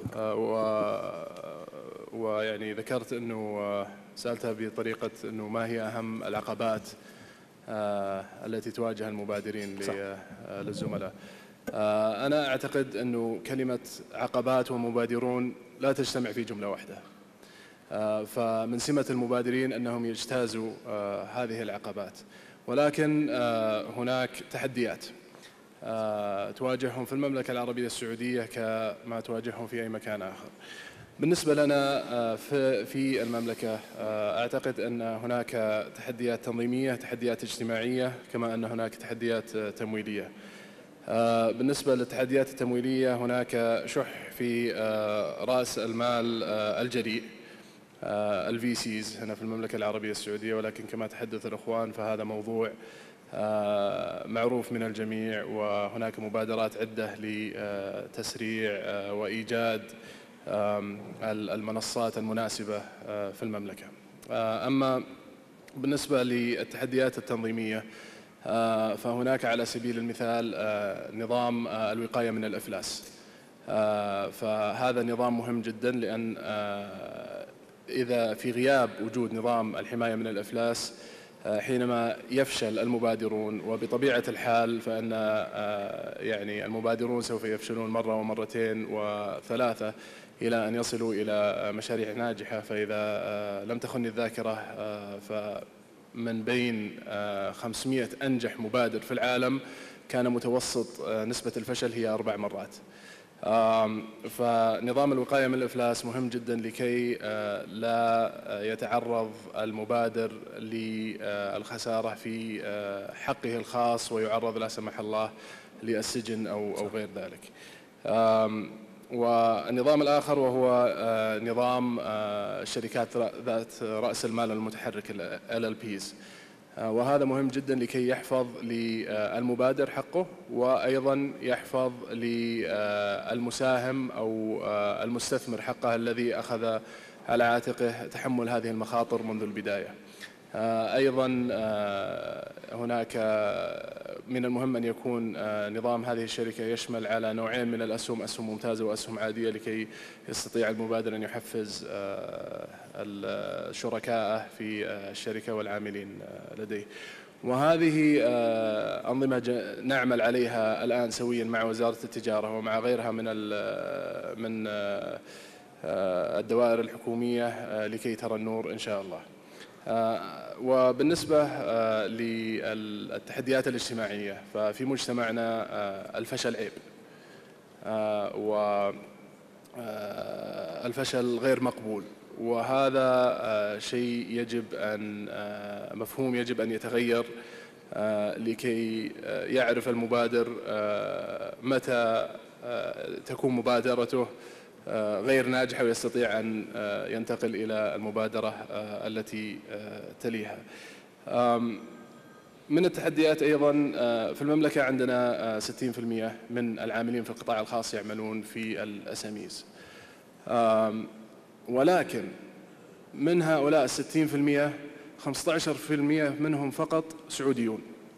Speaker 3: ويعني ذكرت أنه سألتها بطريقة أنه ما هي أهم العقبات التي تواجه المبادرين للزملاء. أنا أعتقد أنه كلمة عقبات ومبادرون لا تجتمع في جملة واحدة، فمن سمة المبادرين أنهم يجتازوا هذه العقبات، ولكن هناك تحديات تواجههم في المملكة العربية السعودية كما تواجههم في أي مكان آخر. بالنسبة لنا في المملكة أعتقد أن هناك تحديات تنظيمية، تحديات اجتماعية، كما أن هناك تحديات تمويلية. بالنسبة للتحديات التمويلية هناك شح في رأس المال الجريء الفي سيز هنا في المملكة العربية السعودية، ولكن كما تحدث الأخوان فهذا موضوع معروف من الجميع، وهناك مبادرات عدة لتسريع وإيجاد المنصات المناسبة في المملكة. أما بالنسبة للتحديات التنظيمية، فهناك على سبيل المثال نظام الوقاية من الإفلاس. فهذا نظام مهم جدا، لأن إذا في غياب وجود نظام الحماية من الإفلاس، حينما يفشل المبادرون، وبطبيعة الحال فإن يعني المبادرون سوف يفشلون مرة ومرتين وثلاثة إلى أن يصلوا إلى مشاريع ناجحة. فإذا لم تخني الذاكرة فمن بين خمسمئة أنجح مبادر في العالم كان متوسط نسبة الفشل هي أربع مرات. فنظام الوقاية من الإفلاس مهم جدا لكي لا يتعرض المبادر للخسارة في حقه الخاص ويعرض لا سمح الله للسجن أو أو غير ذلك. والنظام الآخر وهو نظام الشركات ذات رأس المال المتحرك ال إل بيز، وهذا مهم جدا لكي يحفظ للمبادر حقه، وأيضا يحفظ للمساهم أو المستثمر حقه الذي أخذ على عاتقه تحمل هذه المخاطر منذ البداية. أيضا هناك من المهم أن يكون نظام هذه الشركة يشمل على نوعين من الأسهم، أسهم ممتازة وأسهم عادية، لكي يستطيع المبادر أن يحفز شركائه في الشركة والعاملين لديه. وهذه أنظمة نعمل عليها الآن سويا مع وزارة التجارة ومع غيرها من من الدوائر الحكومية لكي ترى النور إن شاء الله. وبالنسبة للتحديات الاجتماعية، ففي مجتمعنا الفشل عيب، والفشل غير مقبول، وهذا شيء يجب أن مفهوم يجب أن يتغير لكي يعرف المبادر متى تكون مبادرته غير ناجحة ويستطيع أن ينتقل إلى المبادرة التي تليها. من التحديات أيضا في المملكة عندنا ستين بالمئة من العاملين في القطاع الخاص يعملون في الإس إم إيز، ولكن من هؤلاء الستين بالمئة خمسة عشر بالمئة منهم فقط سعوديون.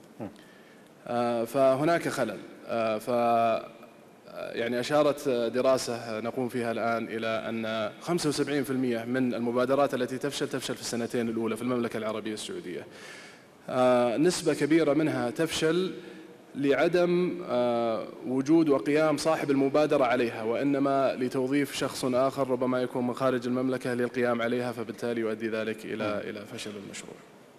Speaker 3: فهناك خلل. ف يعني أشارت دراسة نقوم فيها الآن إلى أن خمسة وسبعين بالمئة من المبادرات التي تفشل تفشل في السنتين الأولى في المملكة العربية السعودية. نسبة كبيرة منها تفشل لعدم وجود وقيام صاحب المبادرة عليها، وإنما لتوظيف شخص آخر ربما يكون من خارج المملكة للقيام عليها، فبالتالي يؤدي ذلك إلى إلى فشل المشروع.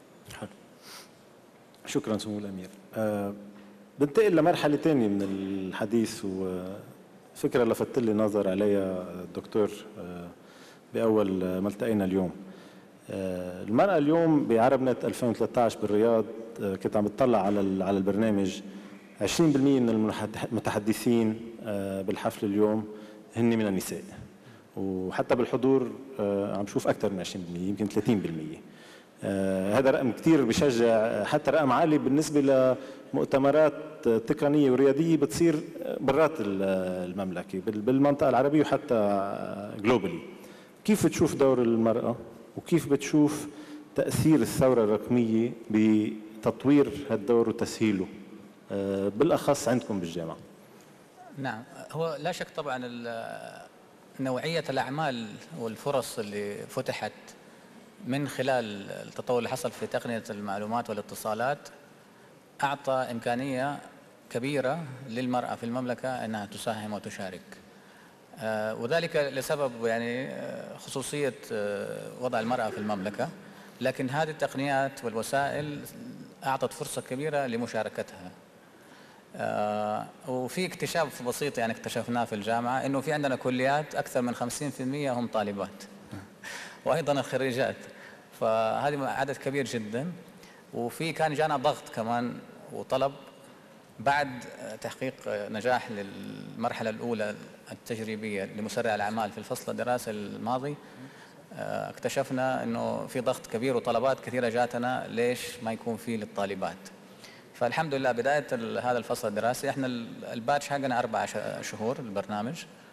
Speaker 5: شكرا سمو الأمير. أه بنتقل لمرحلة ثانية من الحديث، وفكرة لفت لي نظر عليها الدكتور بأول ما التقينا اليوم. المرأة اليوم بعرب نت ألفين وثلاثة عشر بالرياض، كنت عم بتطلع على على البرنامج، عشرين بالمئة من المتحدثين بالحفل اليوم هن من النساء، وحتى بالحضور عم بشوف أكثر من عشرين بالمئة، يمكن ثلاثين بالمئة. آه هذا رقم كثير بشجع، حتى رقم عالي بالنسبة لمؤتمرات تقنية ورياضية بتصير برات المملكة بالمنطقة العربية وحتى جلوبالي. كيف بتشوف دور المرأة وكيف بتشوف تأثير الثورة الرقمية بتطوير هالدور وتسهيله آه بالأخص عندكم بالجامعة؟
Speaker 6: نعم، هو لا شك طبعا نوعية الأعمال والفرص اللي فتحت من خلال التطور اللي حصل في تقنية المعلومات والاتصالات أعطى إمكانية كبيرة للمرأة في المملكة أنها تساهم وتشارك، آه وذلك لسبب يعني خصوصية آه وضع المرأة في المملكة، لكن هذه التقنيات والوسائل أعطت فرصة كبيرة لمشاركتها. آه وفي اكتشاف بسيط يعني اكتشفناه في الجامعة، أنه في عندنا كليات أكثر من خمسين بالمئة هم طالبات وأيضا الخريجات، فهذه عدد كبير جدا. وفي كان جانا ضغط كمان وطلب بعد تحقيق نجاح للمرحلة الأولى التجريبية لمسرع الأعمال في الفصل الدراسي الماضي، اكتشفنا أنه في ضغط كبير وطلبات كثيرة جاتنا ليش ما يكون في للطالبات. فالحمد لله بداية هذا الفصل الدراسي احنا الباتش حقنا أربع شهور البرنامج،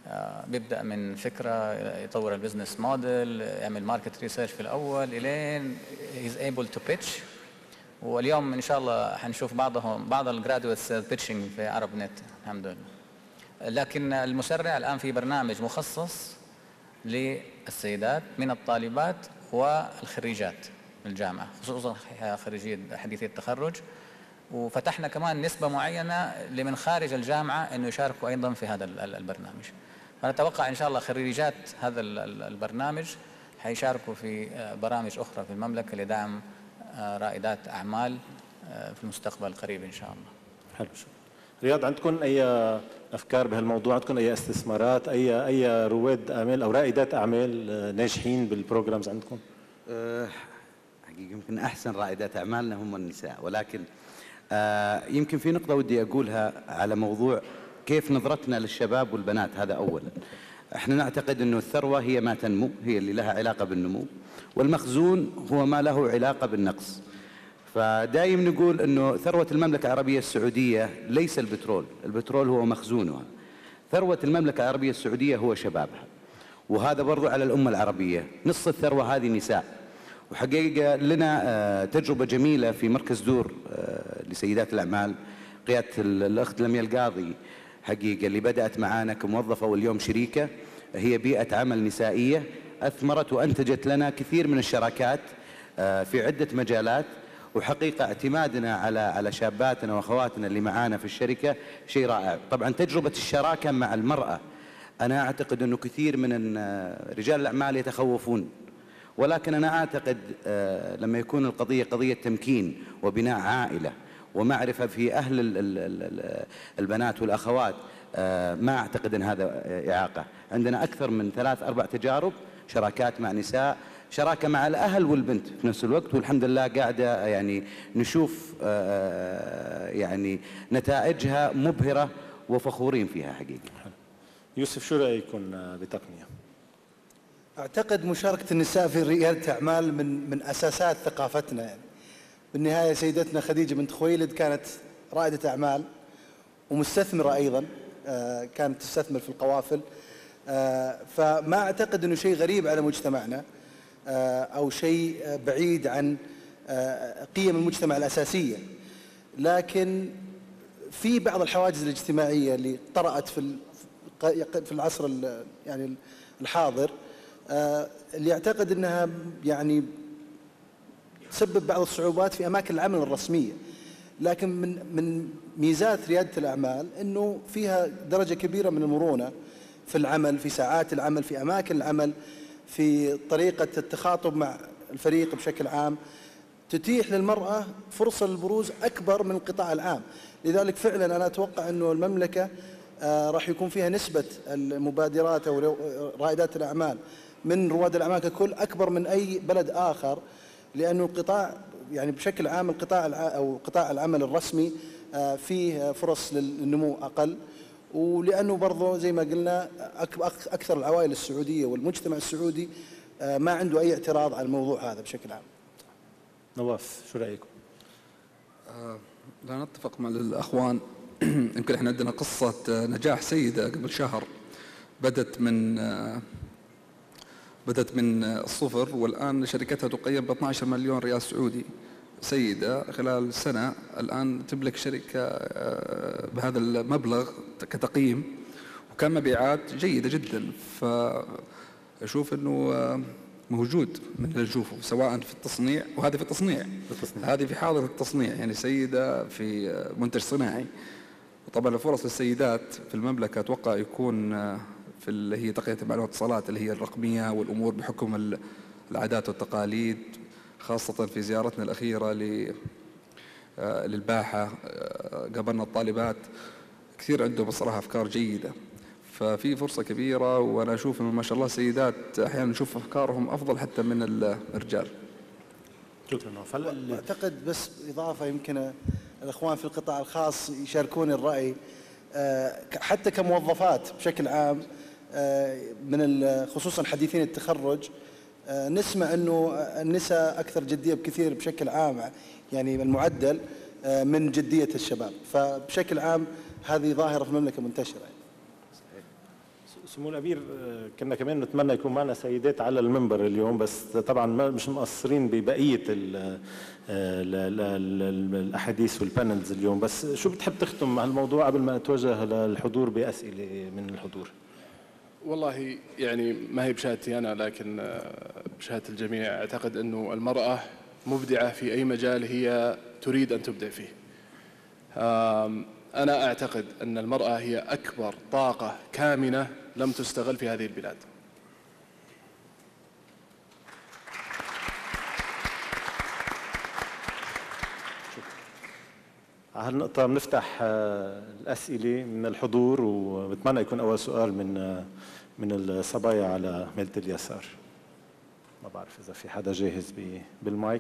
Speaker 6: بيبدأ من فكرة يطور البزنس موديل، يعمل ماركت ريسيرش في الأول إلين he's able to pitch. واليوم إن شاء الله حنشوف بعضهم بعض الجرادويتس بيتشنج في عرب نت الحمد لله. لكن المسرع الآن في برنامج مخصص للسيدات من الطالبات والخريجات الجامعة، خصوصا خريجي حديثي التخرج، وفتحنا كمان نسبة معينة لمن خارج الجامعة أنه يشاركوا أيضا في هذا البرنامج. فنتوقع إن شاء الله خريجات هذا البرنامج حيشاركوا في برامج أخرى في المملكة لدعم رائدات أعمال في المستقبل القريب إن شاء الله.
Speaker 5: حلو. شكرا. رياض، عندكم أي أفكار بهالموضوع؟ عندكم أي استثمارات، أي أي رواد أعمال أو رائدات أعمال ناجحين بالبروجرامز عندكم؟
Speaker 9: أه حقيقة يمكن أحسن رائدات أعمالنا هم النساء، ولكن أه يمكن في نقطة ودي أقولها على موضوع كيف نظرتنا للشباب والبنات. هذا أولا، احنا نعتقد أنه الثروة هي ما تنمو، هي اللي لها علاقة بالنمو، والمخزون هو ما له علاقة بالنقص. فدائما نقول أنه ثروة المملكة العربية السعودية ليس البترول، البترول هو مخزونها. ثروة المملكة العربية السعودية هو شبابها، وهذا برضو على الأمة العربية. نص الثروة هذه نساء. وحقيقة لنا تجربة جميلة في مركز دور لسيدات الأعمال قيادة الأخت لميا القاضي، حقيقة اللي بدأت معانا كموظفة واليوم شريكة. هي بيئة عمل نسائية أثمرت وأنتجت لنا كثير من الشراكات في عدة مجالات. وحقيقة اعتمادنا على على شاباتنا واخواتنا اللي معانا في الشركة شيء رائع. طبعا تجربة الشراكة مع المرأة، أنا أعتقد أنه كثير من رجال الأعمال يتخوفون، ولكن أنا أعتقد لما يكون القضية قضية تمكين وبناء عائلة ومعرفة في أهل البنات والأخوات، ما أعتقد أن هذا إعاقة. عندنا أكثر من ثلاث أربع تجارب شراكات مع نساء، شراكة مع الأهل والبنت في نفس الوقت، والحمد لله قاعدة يعني نشوف يعني نتائجها مبهرة وفخورين فيها حقيقة.
Speaker 5: يوسف، شو رأيكم بتقنية؟
Speaker 8: أعتقد مشاركة النساء في ريادة أعمال من من أساسات ثقافتنا. يعني بالنهاية سيدتنا خديجة بنت خويلد كانت رائدة أعمال ومستثمرة أيضا، كانت تستثمر في القوافل. فما أعتقد أنه شيء غريب على مجتمعنا أو شيء بعيد عن قيم المجتمع الأساسية، لكن في بعض الحواجز الاجتماعية اللي طرأت في في العصر يعني الحاضر، اللي يعتقد أنها يعني تسبب بعض الصعوبات في أماكن العمل الرسمية. لكن من من ميزات ريادة الأعمال أنه فيها درجة كبيرة من المرونة في العمل، في ساعات العمل، في أماكن العمل، في طريقة التخاطب مع الفريق بشكل عام، تتيح للمرأة فرصة للبروز أكبر من القطاع العام. لذلك فعلا أنا أتوقع أنه المملكة آه راح يكون فيها نسبة المبادرات أو رائدات الأعمال من رواد الأعمال ككل أكبر من أي بلد آخر، لأنه القطاع يعني بشكل عام القطاع أو قطاع العمل الرسمي آه فيه فرص للنمو أقل، ولأنه برضو زي ما قلنا أكثر العوائل السعودية والمجتمع السعودي ما عنده أي اعتراض على الموضوع هذا بشكل عام.
Speaker 5: نواف، شو رأيكم؟
Speaker 7: آه لا نتفق مع الأخوان. يمكن احنا عندنا قصة نجاح سيدة قبل شهر، بدت من آه بدت من الصفر، والآن شركتها تقيم ب اثني عشر مليون ريال سعودي. سيدة خلال سنة الآن تملك شركة بهذا المبلغ كتقييم، وكان مبيعات جيدة جدا. فأشوف أنه موجود من اللي نشوفه سواء في التصنيع، وهذه في التصنيع، هذه في حاضر التصنيع، يعني سيدة في منتج صناعي. وطبعا الفرص للسيدات في المملكة أتوقع يكون في اللي هي تقنية المعلومات والاتصالات اللي هي الرقمية والأمور بحكم العادات والتقاليد، خاصة في زيارتنا الأخيرة للباحة قابلنا الطالبات كثير عندهم بصراحة أفكار جيدة. ففي فرصة كبيرة، وأنا أشوف إنه ما شاء الله السيدات أحيانا نشوف أفكارهم أفضل حتى من الرجال.
Speaker 5: شكرا نواف.
Speaker 8: أعتقد بس إضافة يمكن الأخوان في القطاع الخاص يشاركون الرأي، حتى كموظفات بشكل عام من خصوصا حديثين التخرج نسمع أنه النساء أكثر جدية بكثير بشكل عام، يعني المعدل من جدية الشباب. فبشكل عام هذه ظاهرة في المملكة منتشرة.
Speaker 5: سمو الأمير كنا كمان نتمنى يكون معنا سيدات على المنبر اليوم، بس طبعا مش مقصرين ببقية ال ال ال الأحاديث والبانلز اليوم، بس شو بتحب تختم هالموضوع قبل ما أتوجه للحضور بأسئلة من الحضور؟
Speaker 3: والله يعني ما هي بشهادتي أنا، لكن بشهادة الجميع أعتقد أنه المرأة مبدعة في أي مجال هي تريد أن تبدع فيه. أنا أعتقد أن المرأة هي أكبر طاقة كامنة لم تستغل في هذه البلاد.
Speaker 5: على هالنقطة بنفتح الأسئلة من الحضور، وبتمنى يكون أول سؤال من من الصبايا على ميلة اليسار. ما بعرف إذا في حدا جاهز بالمايك.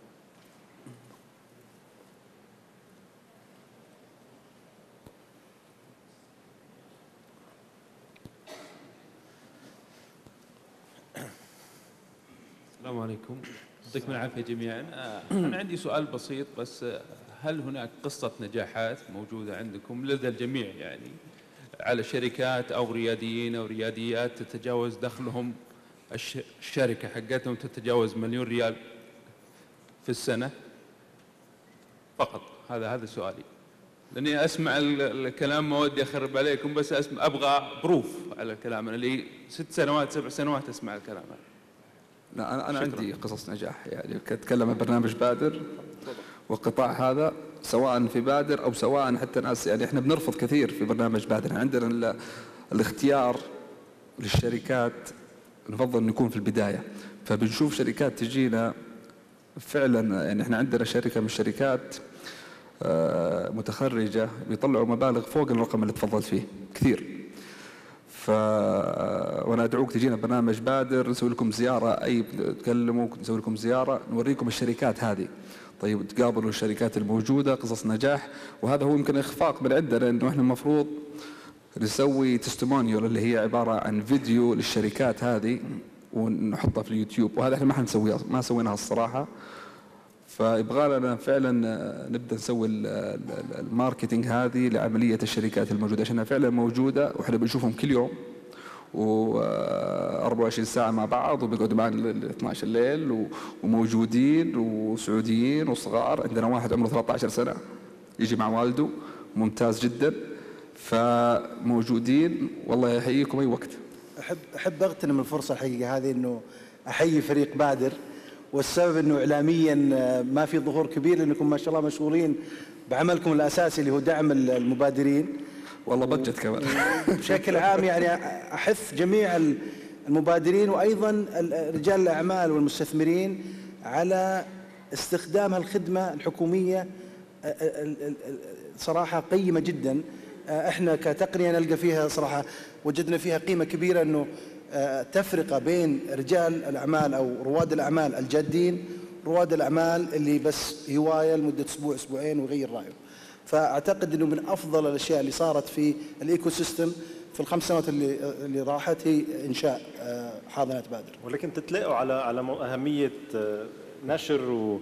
Speaker 10: السلام عليكم، يعطيكم العافية جميعا. أنا عندي سؤال بسيط بس، هل هناك قصة نجاحات موجودة عندكم لدى الجميع يعني على شركات أو رياديين أو رياديات تتجاوز دخلهم الشركة حقتهم تتجاوز مليون ريال في السنة فقط؟ هذا هذا سؤالي، لأني أسمع الكلام ما ودي أخرب عليكم، بس أسمع أبغى بروف على الكلام. أنا لي ست سنوات سبع سنوات أسمع الكلام هذا.
Speaker 7: لا أنا أنا عندي قصص نجاح، يعني كتكلم عن برنامج بادر والقطاع هذا، سواء في بادر أو سواء حتى ناس، يعني إحنا بنرفض كثير في برنامج بادر. عندنا الاختيار للشركات نفضل نكون في البداية، فبنشوف شركات تجينا فعلا. يعني إحنا عندنا شركة من الشركات متخرجة بيطلعوا مبالغ فوق الرقم اللي تفضلت فيه كثير. ف وانا ادعوك تجينا برنامج بادر، نسوي لكم زياره، اي تكلموا نسوي لكم زياره نوريكم الشركات هذه. طيب تقابلوا الشركات الموجوده، قصص نجاح، وهذا هو يمكن اخفاق من عندنا، لانه احنا المفروض نسوي تستمونيول اللي هي عباره عن فيديو للشركات هذه ونحطها في اليوتيوب، وهذا احنا ما حنسويها، ما سويناها الصراحه. فيبغى لنا فعلا نبدا نسوي الماركتينج هذه لعمليه الشركات الموجوده، عشانها فعلا موجوده واحنا بنشوفهم كل يوم و24 ساعه مع بعض، وبيقعدوا معنا ل اثني عشر الليل، وموجودين وسعوديين وصغار. عندنا واحد عمره ثلاثة عشر سنه يجي مع والده ممتاز جدا، فموجودين. والله يحييكم اي وقت.
Speaker 8: احب احب اغتنم الفرصه الحقيقه هذه انه احيي فريق بادر، والسبب انه اعلاميا ما في ظهور كبير، لانكم ما شاء الله مشغولين بعملكم الاساسي اللي هو دعم المبادرين.
Speaker 7: والله بجت كمان.
Speaker 8: بشكل عام يعني احث جميع المبادرين وايضا رجال الاعمال والمستثمرين على استخدام الخدمه الحكوميه، صراحه قيمه جدا. احنا كتقنيه نلقى فيها صراحه وجدنا فيها قيمه كبيره، انه تفرقة بين رجال الأعمال أو رواد الأعمال الجادين، رواد الأعمال اللي بس هواية لمدة أسبوع أسبوعين ويغير رأيه. فأعتقد أنه من أفضل الأشياء اللي صارت في الإيكو سيستم في الخمس سنوات اللي اللي راحت هي إنشاء حاضنة بادر.
Speaker 5: ولكن تتلاقوا على على أهمية نشر و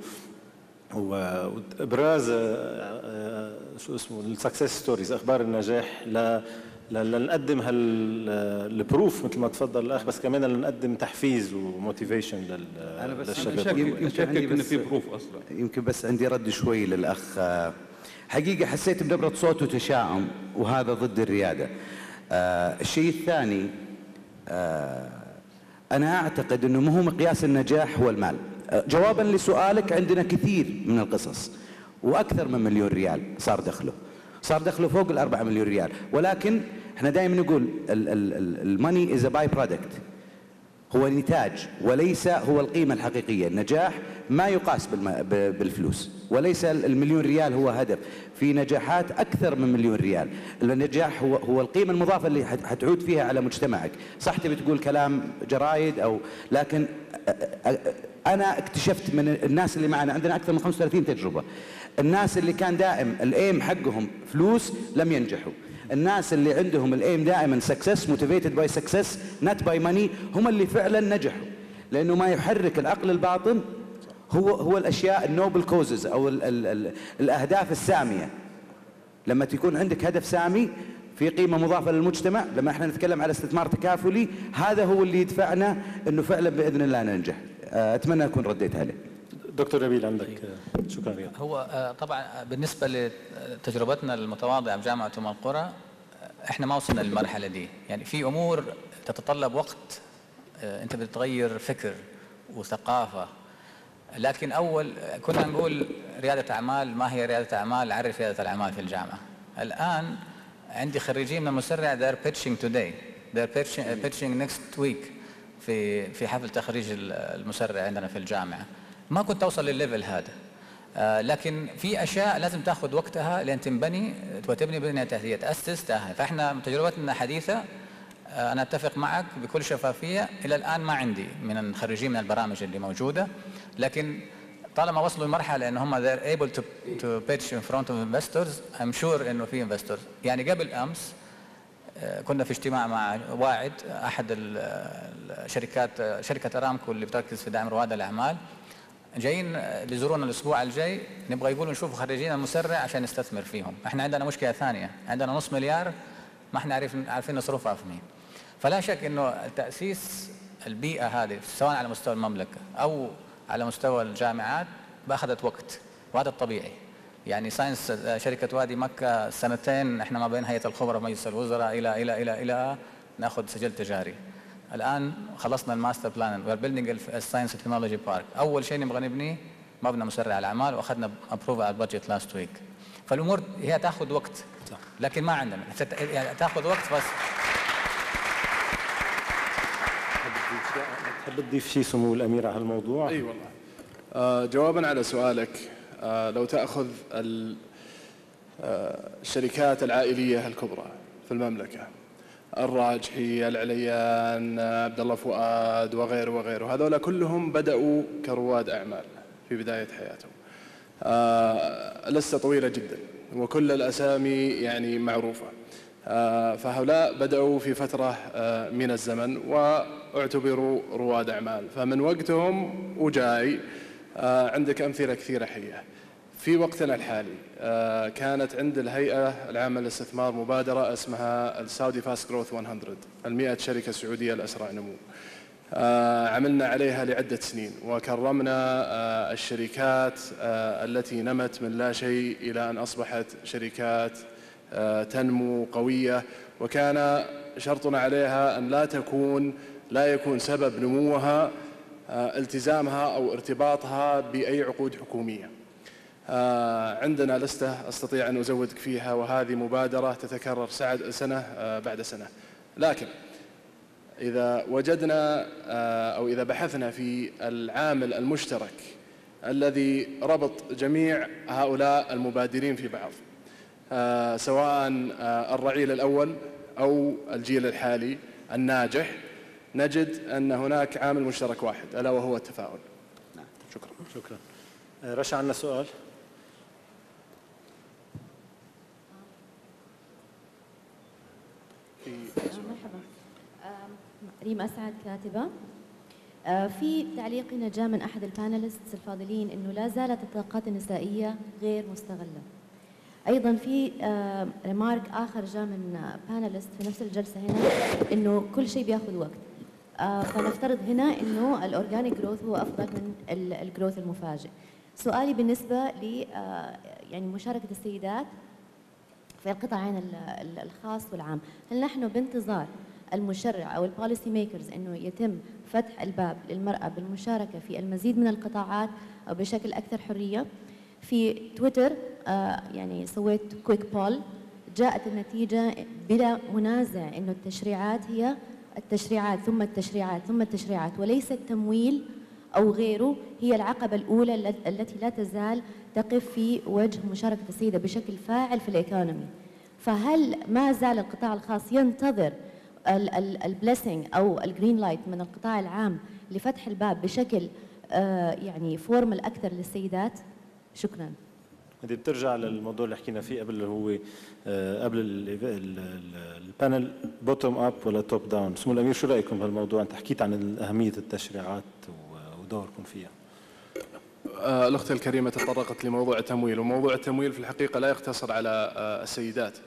Speaker 5: وابراز شو اسمه السكسس ستوريز، اخبار النجاح، ل لنقدم هالبروف مثل ما تفضل الاخ، بس كمان لنقدم تحفيز وموتيفيشن للشباب.
Speaker 9: يمكن
Speaker 10: ان في بروف اصلا.
Speaker 9: يمكن بس عندي رد شوي للاخ. حقيقه حسيت بنبره صوته تشاؤم، وهذا ضد الرياده. آه الشيء الثاني، آه انا اعتقد انه مو مقياس النجاح هو المال. آه جوابا لسؤالك، عندنا كثير من القصص واكثر من مليون ريال صار دخله، صار دخله فوق الأربعة مليون ريال. ولكن احنا دائما نقول الماني از باي برودكت، هو نتاج وليس هو القيمة الحقيقية. النجاح ما يقاس بالفلوس، وليس المليون ريال هو هدف. في نجاحات أكثر من مليون ريال. النجاح هو هو القيمة المضافة اللي حتعود فيها على مجتمعك. صح تبي تقول كلام جرايد أو، لكن أنا اكتشفت من الناس اللي معنا، عندنا أكثر من خمسة وثلاثين تجربة، الناس اللي كان دائم الايم حقهم فلوس لم ينجحوا. الناس اللي عندهم الايم دائما سكسس، موتيفيتد باي سكسس نت باي ماني، هم اللي فعلا نجحوا. لانه ما يحرك العقل الباطن هو هو الاشياء النوبل كوزز او ال ال ال الاهداف الساميه. لما تكون عندك هدف سامي في قيمة مضافة للمجتمع. لما احنا نتكلم على استثمار تكافلي هذا هو اللي يدفعنا انه فعلا باذن الله ننجح. اتمنى اكون رديت عليه.
Speaker 5: دكتور نبيل عندك. شكرا رياض.
Speaker 6: هو طبعا بالنسبه لتجربتنا المتواضعه بجامعه ام القرى احنا ما وصلنا للمرحله دي، يعني في امور تتطلب وقت، انت بتغير فكر وثقافه. لكن اول كنا نقول رياده اعمال، ما هي رياده اعمال؟ عرف رياده الاعمال في الجامعه. الان عندي خريجين من المسرع they're pitching today they're pitching, pitching next week في في حفل تخريج المسرع عندنا في الجامعه. ما كنت اوصل للليفل هذا، آه لكن في اشياء لازم تاخذ وقتها لين تنبني وتبني بنيه تحتيه تاسس تاهل. فاحنا تجربتنا حديثه، آه انا اتفق معك بكل شفافيه. الى الان ما عندي من الخريجين من البرامج اللي موجوده، لكن طالما وصلوا لمرحله ان هم they're able to to pitch in front of investors I'm sure انه في investors. يعني قبل امس كنا في اجتماع مع واعد احد الشركات شركه ارامكو اللي بتركز في دعم رواد الاعمال، جايين بيزورونا الاسبوع الجاي، نبغى يقولوا نشوف خريجين المسرع عشان نستثمر فيهم. احنا عندنا مشكله ثانيه، عندنا نص مليار ما احنا عارفين عارفين نصرفها في مين. فلا شك انه التاسيس البيئه هذه سواء على مستوى المملكه او على مستوى الجامعات باخذت وقت، وهذا الطبيعي. يعني ساينس شركه وادي مكه سنتين احنا ما بين هيئه الخبراء ومجلس الوزراء الى الى الى الى ناخذ سجل تجاري. الان خلصنا الماستر بلان، وي ار بيلدينج الساينس تكنولوجي بارك. اول شيء نبغى نبنيه مبنى مسرع الاعمال، واخذنا ابروف على البادجت لاست ويك. فالامور هي تاخذ وقت، لكن ما عندنا يعني تاخذ وقت بس.
Speaker 5: تحب تضيف شيء سمو الامير على هالموضوع؟
Speaker 3: اي والله. آه جوابا على سؤالك، آه لو تاخذ الشركات العائليه الكبرى في المملكه، الراجحي، العليان، عبد الله فؤاد وغيره وغيره، هذول كلهم بدأوا كرواد أعمال في بداية حياتهم. آه لسه طويلة جدا وكل الأسامي يعني معروفة. آه فهؤلاء بدأوا في فترة آه من الزمن واعتبروا رواد أعمال، فمن وقتهم وجاي آه عندك أمثلة كثيرة حية. في وقتنا الحالي كانت عند الهيئة العامة للاستثمار مبادرة اسمها السعودي فاست جروث مئة، المئة شركة سعودية الأسرع نمو. عملنا عليها لعدة سنين وكرمنا الشركات التي نمت من لا شيء إلى أن أصبحت شركات تنمو قوية، وكان شرطنا عليها أن لا تكون لا يكون سبب نموها التزامها أو ارتباطها بأي عقود حكومية. آه عندنا لستة أستطيع أن أزودك فيها، وهذه مبادرة تتكرر سنة آه بعد سنة. لكن إذا وجدنا آه أو إذا بحثنا في العامل المشترك الذي ربط جميع هؤلاء المبادرين في بعض، آه سواء آه الرعيل الأول أو الجيل الحالي الناجح، نجد أن هناك عامل مشترك واحد ألا وهو التفاؤل.
Speaker 5: نعم. شكرا. شكرا. رشا عندنا سؤال.
Speaker 11: مرحبا، ريم أسعد كاتبة. في تعليقنا جاء من أحد البانلستس الفاضلين أنه لا زالت الطاقات النسائية غير مستغلة. أيضا في ريمارك آخر جاء من بانلست في نفس الجلسة هنا أنه كل شيء بياخذ وقت. فنفترض هنا أنه الأورجانيك جروث هو أفضل من الجروث المفاجئ. سؤالي بالنسبة ل يعني مشاركة السيدات في القطاعين الخاص والعام، هل نحن بانتظار المشرع أو البوليسي ميكرز أنه يتم فتح الباب للمرأة بالمشاركة في المزيد من القطاعات أو بشكل أكثر حرية؟ في تويتر آه يعني سويت كويك بول، جاءت النتيجة بلا منازع أنه التشريعات هي التشريعات ثم التشريعات ثم التشريعات، وليس التمويل أو غيره هي العقبة الأولى التي لا تزال تقف في وجه مشاركة السيدة بشكل فاعل في الإيكونومي. فهل ما زال القطاع الخاص ينتظر البليسنج أو الجرين لايت من القطاع العام لفتح الباب بشكل آه يعني فورمال أكثر للسيدات؟ شكرا.
Speaker 5: هذه بترجع للموضوع اللي حكينا فيه قبل، اللي هو آه قبل البانل، بوتوم اب ولا توب داون. سمو الامير شو رايكم بهالموضوع؟ انت حكيت عن اهميه التشريعات ودوركم فيها.
Speaker 3: آه الاخت الكريمه تطرقت لموضوع التمويل، وموضوع التمويل في الحقيقه لا يقتصر على آه السيدات،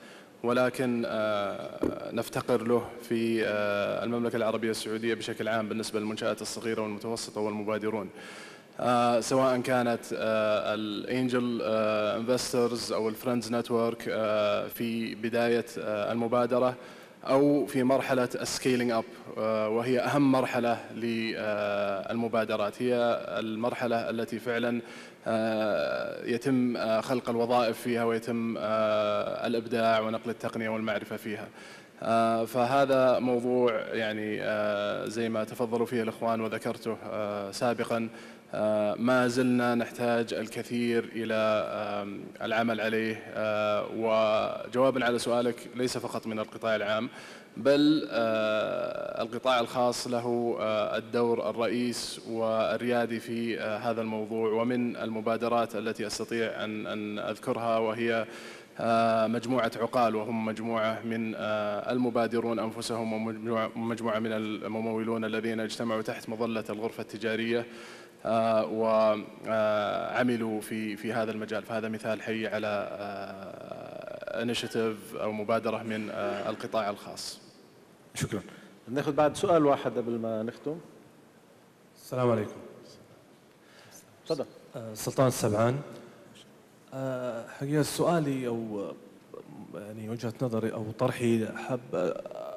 Speaker 3: ولكن نفتقر له في المملكة العربية السعودية بشكل عام بالنسبة للمنشآت الصغيرة والمتوسطة والمبادرون، سواء كانت الانجل انفسترز او الفريندز نتورك في بداية المبادرة أو في مرحلة السكيلينج أب، وهي أهم مرحلة للمبادرات، هي المرحلة التي فعلا يتم خلق الوظائف فيها ويتم الإبداع ونقل التقنية والمعرفة فيها. فهذا موضوع يعني زي ما تفضلوا فيه الإخوان وذكرته سابقا ما زلنا نحتاج الكثير إلى العمل عليه. وجوابا على سؤالك، ليس فقط من القطاع العام بل القطاع الخاص له الدور الرئيس والريادي في هذا الموضوع. ومن المبادرات التي أستطيع أن أن أذكرها وهي مجموعة عقال، وهم مجموعة من المبادرون أنفسهم ومجموعة من الممولون الذين اجتمعوا تحت مظلة الغرفة التجارية وعملوا في في هذا المجال. فهذا مثال حي على انيشيتيف او مبادره من القطاع الخاص.
Speaker 5: شكرا. ناخذ بعد سؤال واحد قبل ما نختم.
Speaker 12: السلام عليكم.
Speaker 5: تفضل.
Speaker 12: سلطان السبعان. حقيقة سؤالي او يعني وجهة نظري او طرحي حاب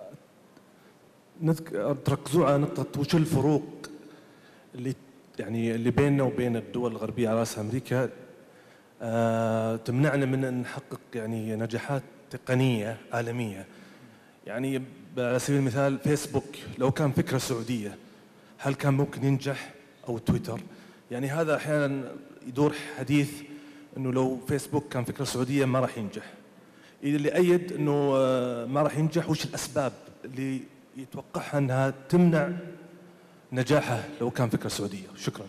Speaker 12: تركزوا على نقطة وش الفروق اللي يعني اللي بيننا وبين الدول الغربية على رأس أمريكا آه تمنعنا من أن نحقق يعني نجاحات تقنية عالمية. يعني على سبيل المثال فيسبوك لو كان فكرة سعودية هل كان ممكن ينجح؟ أو تويتر، يعني هذا أحيانا يدور حديث أنه لو فيسبوك كان فكرة سعودية ما راح ينجح. اللي أيد أنه ما راح ينجح، وش الأسباب اللي يتوقعها أنها تمنع نجاحه لو كان فكرة سعودية؟ شكرا.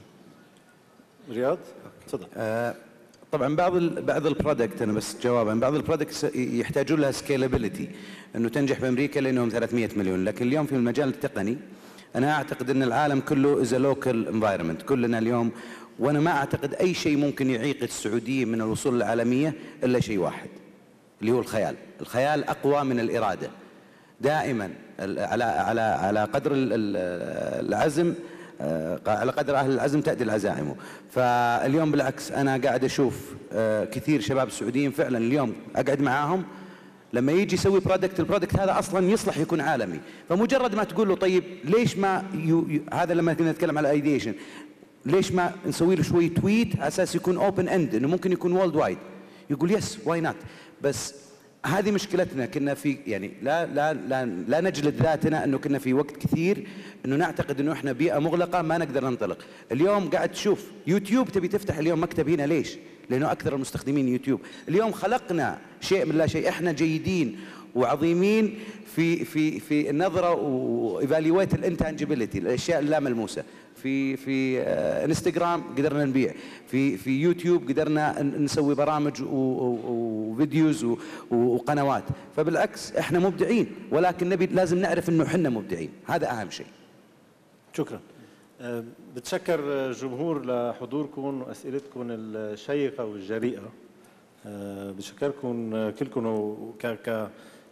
Speaker 5: رياض تفضل.
Speaker 9: آه طبعا بعض ال بعض البرودكت، انا بس جوابا، بعض البرودكتس يحتاجون لها سكيلابيلتي انه تنجح بامريكا لانهم ثلاثمئة مليون، لكن اليوم في المجال التقني انا اعتقد ان العالم كله از لوكال انفايرمنت، كلنا اليوم، وانا ما اعتقد اي شيء ممكن يعيق السعوديه من الوصول للعالميه الا شيء واحد اللي هو الخيال. الخيال اقوى من الاراده. دائما على على على قدر العزم، على قدر أهل العزم تأتي العزائم. فاليوم بالعكس أنا قاعد أشوف كثير شباب سعوديين فعلا اليوم أقعد معاهم لما يجي يسوي برودكت، البرودكت هذا أصلا يصلح يكون عالمي. فمجرد ما تقول له طيب ليش ما يو يو هذا لما كنا نتكلم على ايديشن، ليش ما نسوي له شوي تويت على أساس يكون أوبن إند، إنه ممكن يكون وورلد وايد، يقول يس واي نوت. بس هذه مشكلتنا، كنا في يعني لا لا لا لا نجلد ذاتنا انه كنا في وقت كثير انه نعتقد انه احنا بيئه مغلقه ما نقدر ننطلق. اليوم قاعد تشوف يوتيوب، تبي تفتح اليوم مكتب هنا ليش؟ لانه اكثر المستخدمين يوتيوب. اليوم خلقنا شيء من لا شيء، احنا جيدين وعظيمين في في في النظره وايفالويت الانتانجبيلتي، الاشياء اللا ملموسه. في في انستغرام قدرنا نبيع، في في يوتيوب قدرنا نسوي برامج وفيديوز وقنوات. فبالعكس احنا مبدعين، ولكن نبي لازم نعرف انه احنا مبدعين، هذا اهم شيء.
Speaker 5: شكرا. أه بتشكر جمهور لحضوركم واسئلتكم الشيقه والجريئه. أه بشكركم كلكم. ك ك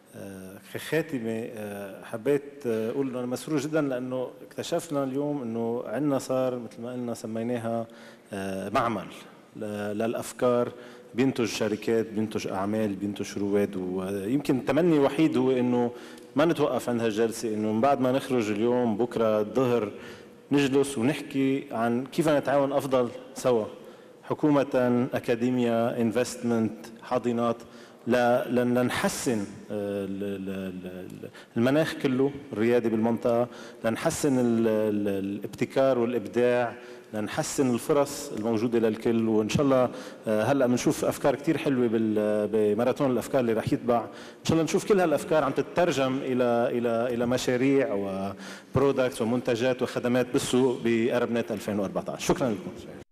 Speaker 5: كخاتمه حبيت اقول انه انا مسرور جدا لانه اكتشفنا اليوم انه عندنا صار مثل ما قلنا سميناها معمل للافكار، بينتج شركات، بينتج اعمال، بينتج رواد. ويمكن التمني الوحيد هو انه ما نتوقف عند هالجلسه، انه من بعد ما نخرج اليوم بكره الظهر نجلس ونحكي عن كيف نتعاون افضل سوا، حكومه، اكاديميا، انفستمنت، حاضنات، لنحسن المناخ كله الريادي بالمنطقة، لنحسن الابتكار والإبداع، لنحسن الفرص الموجودة للكل. وإن شاء الله هلأ بنشوف أفكار كتير حلوة بماراثون الأفكار اللي رح يتبع. إن شاء الله نشوف كل هالأفكار عم تترجم إلى إلى إلى مشاريع وبرودكتس ومنتجات وخدمات بالسوق بأرب نت ألفين وأربعة عشر. شكرا لكم.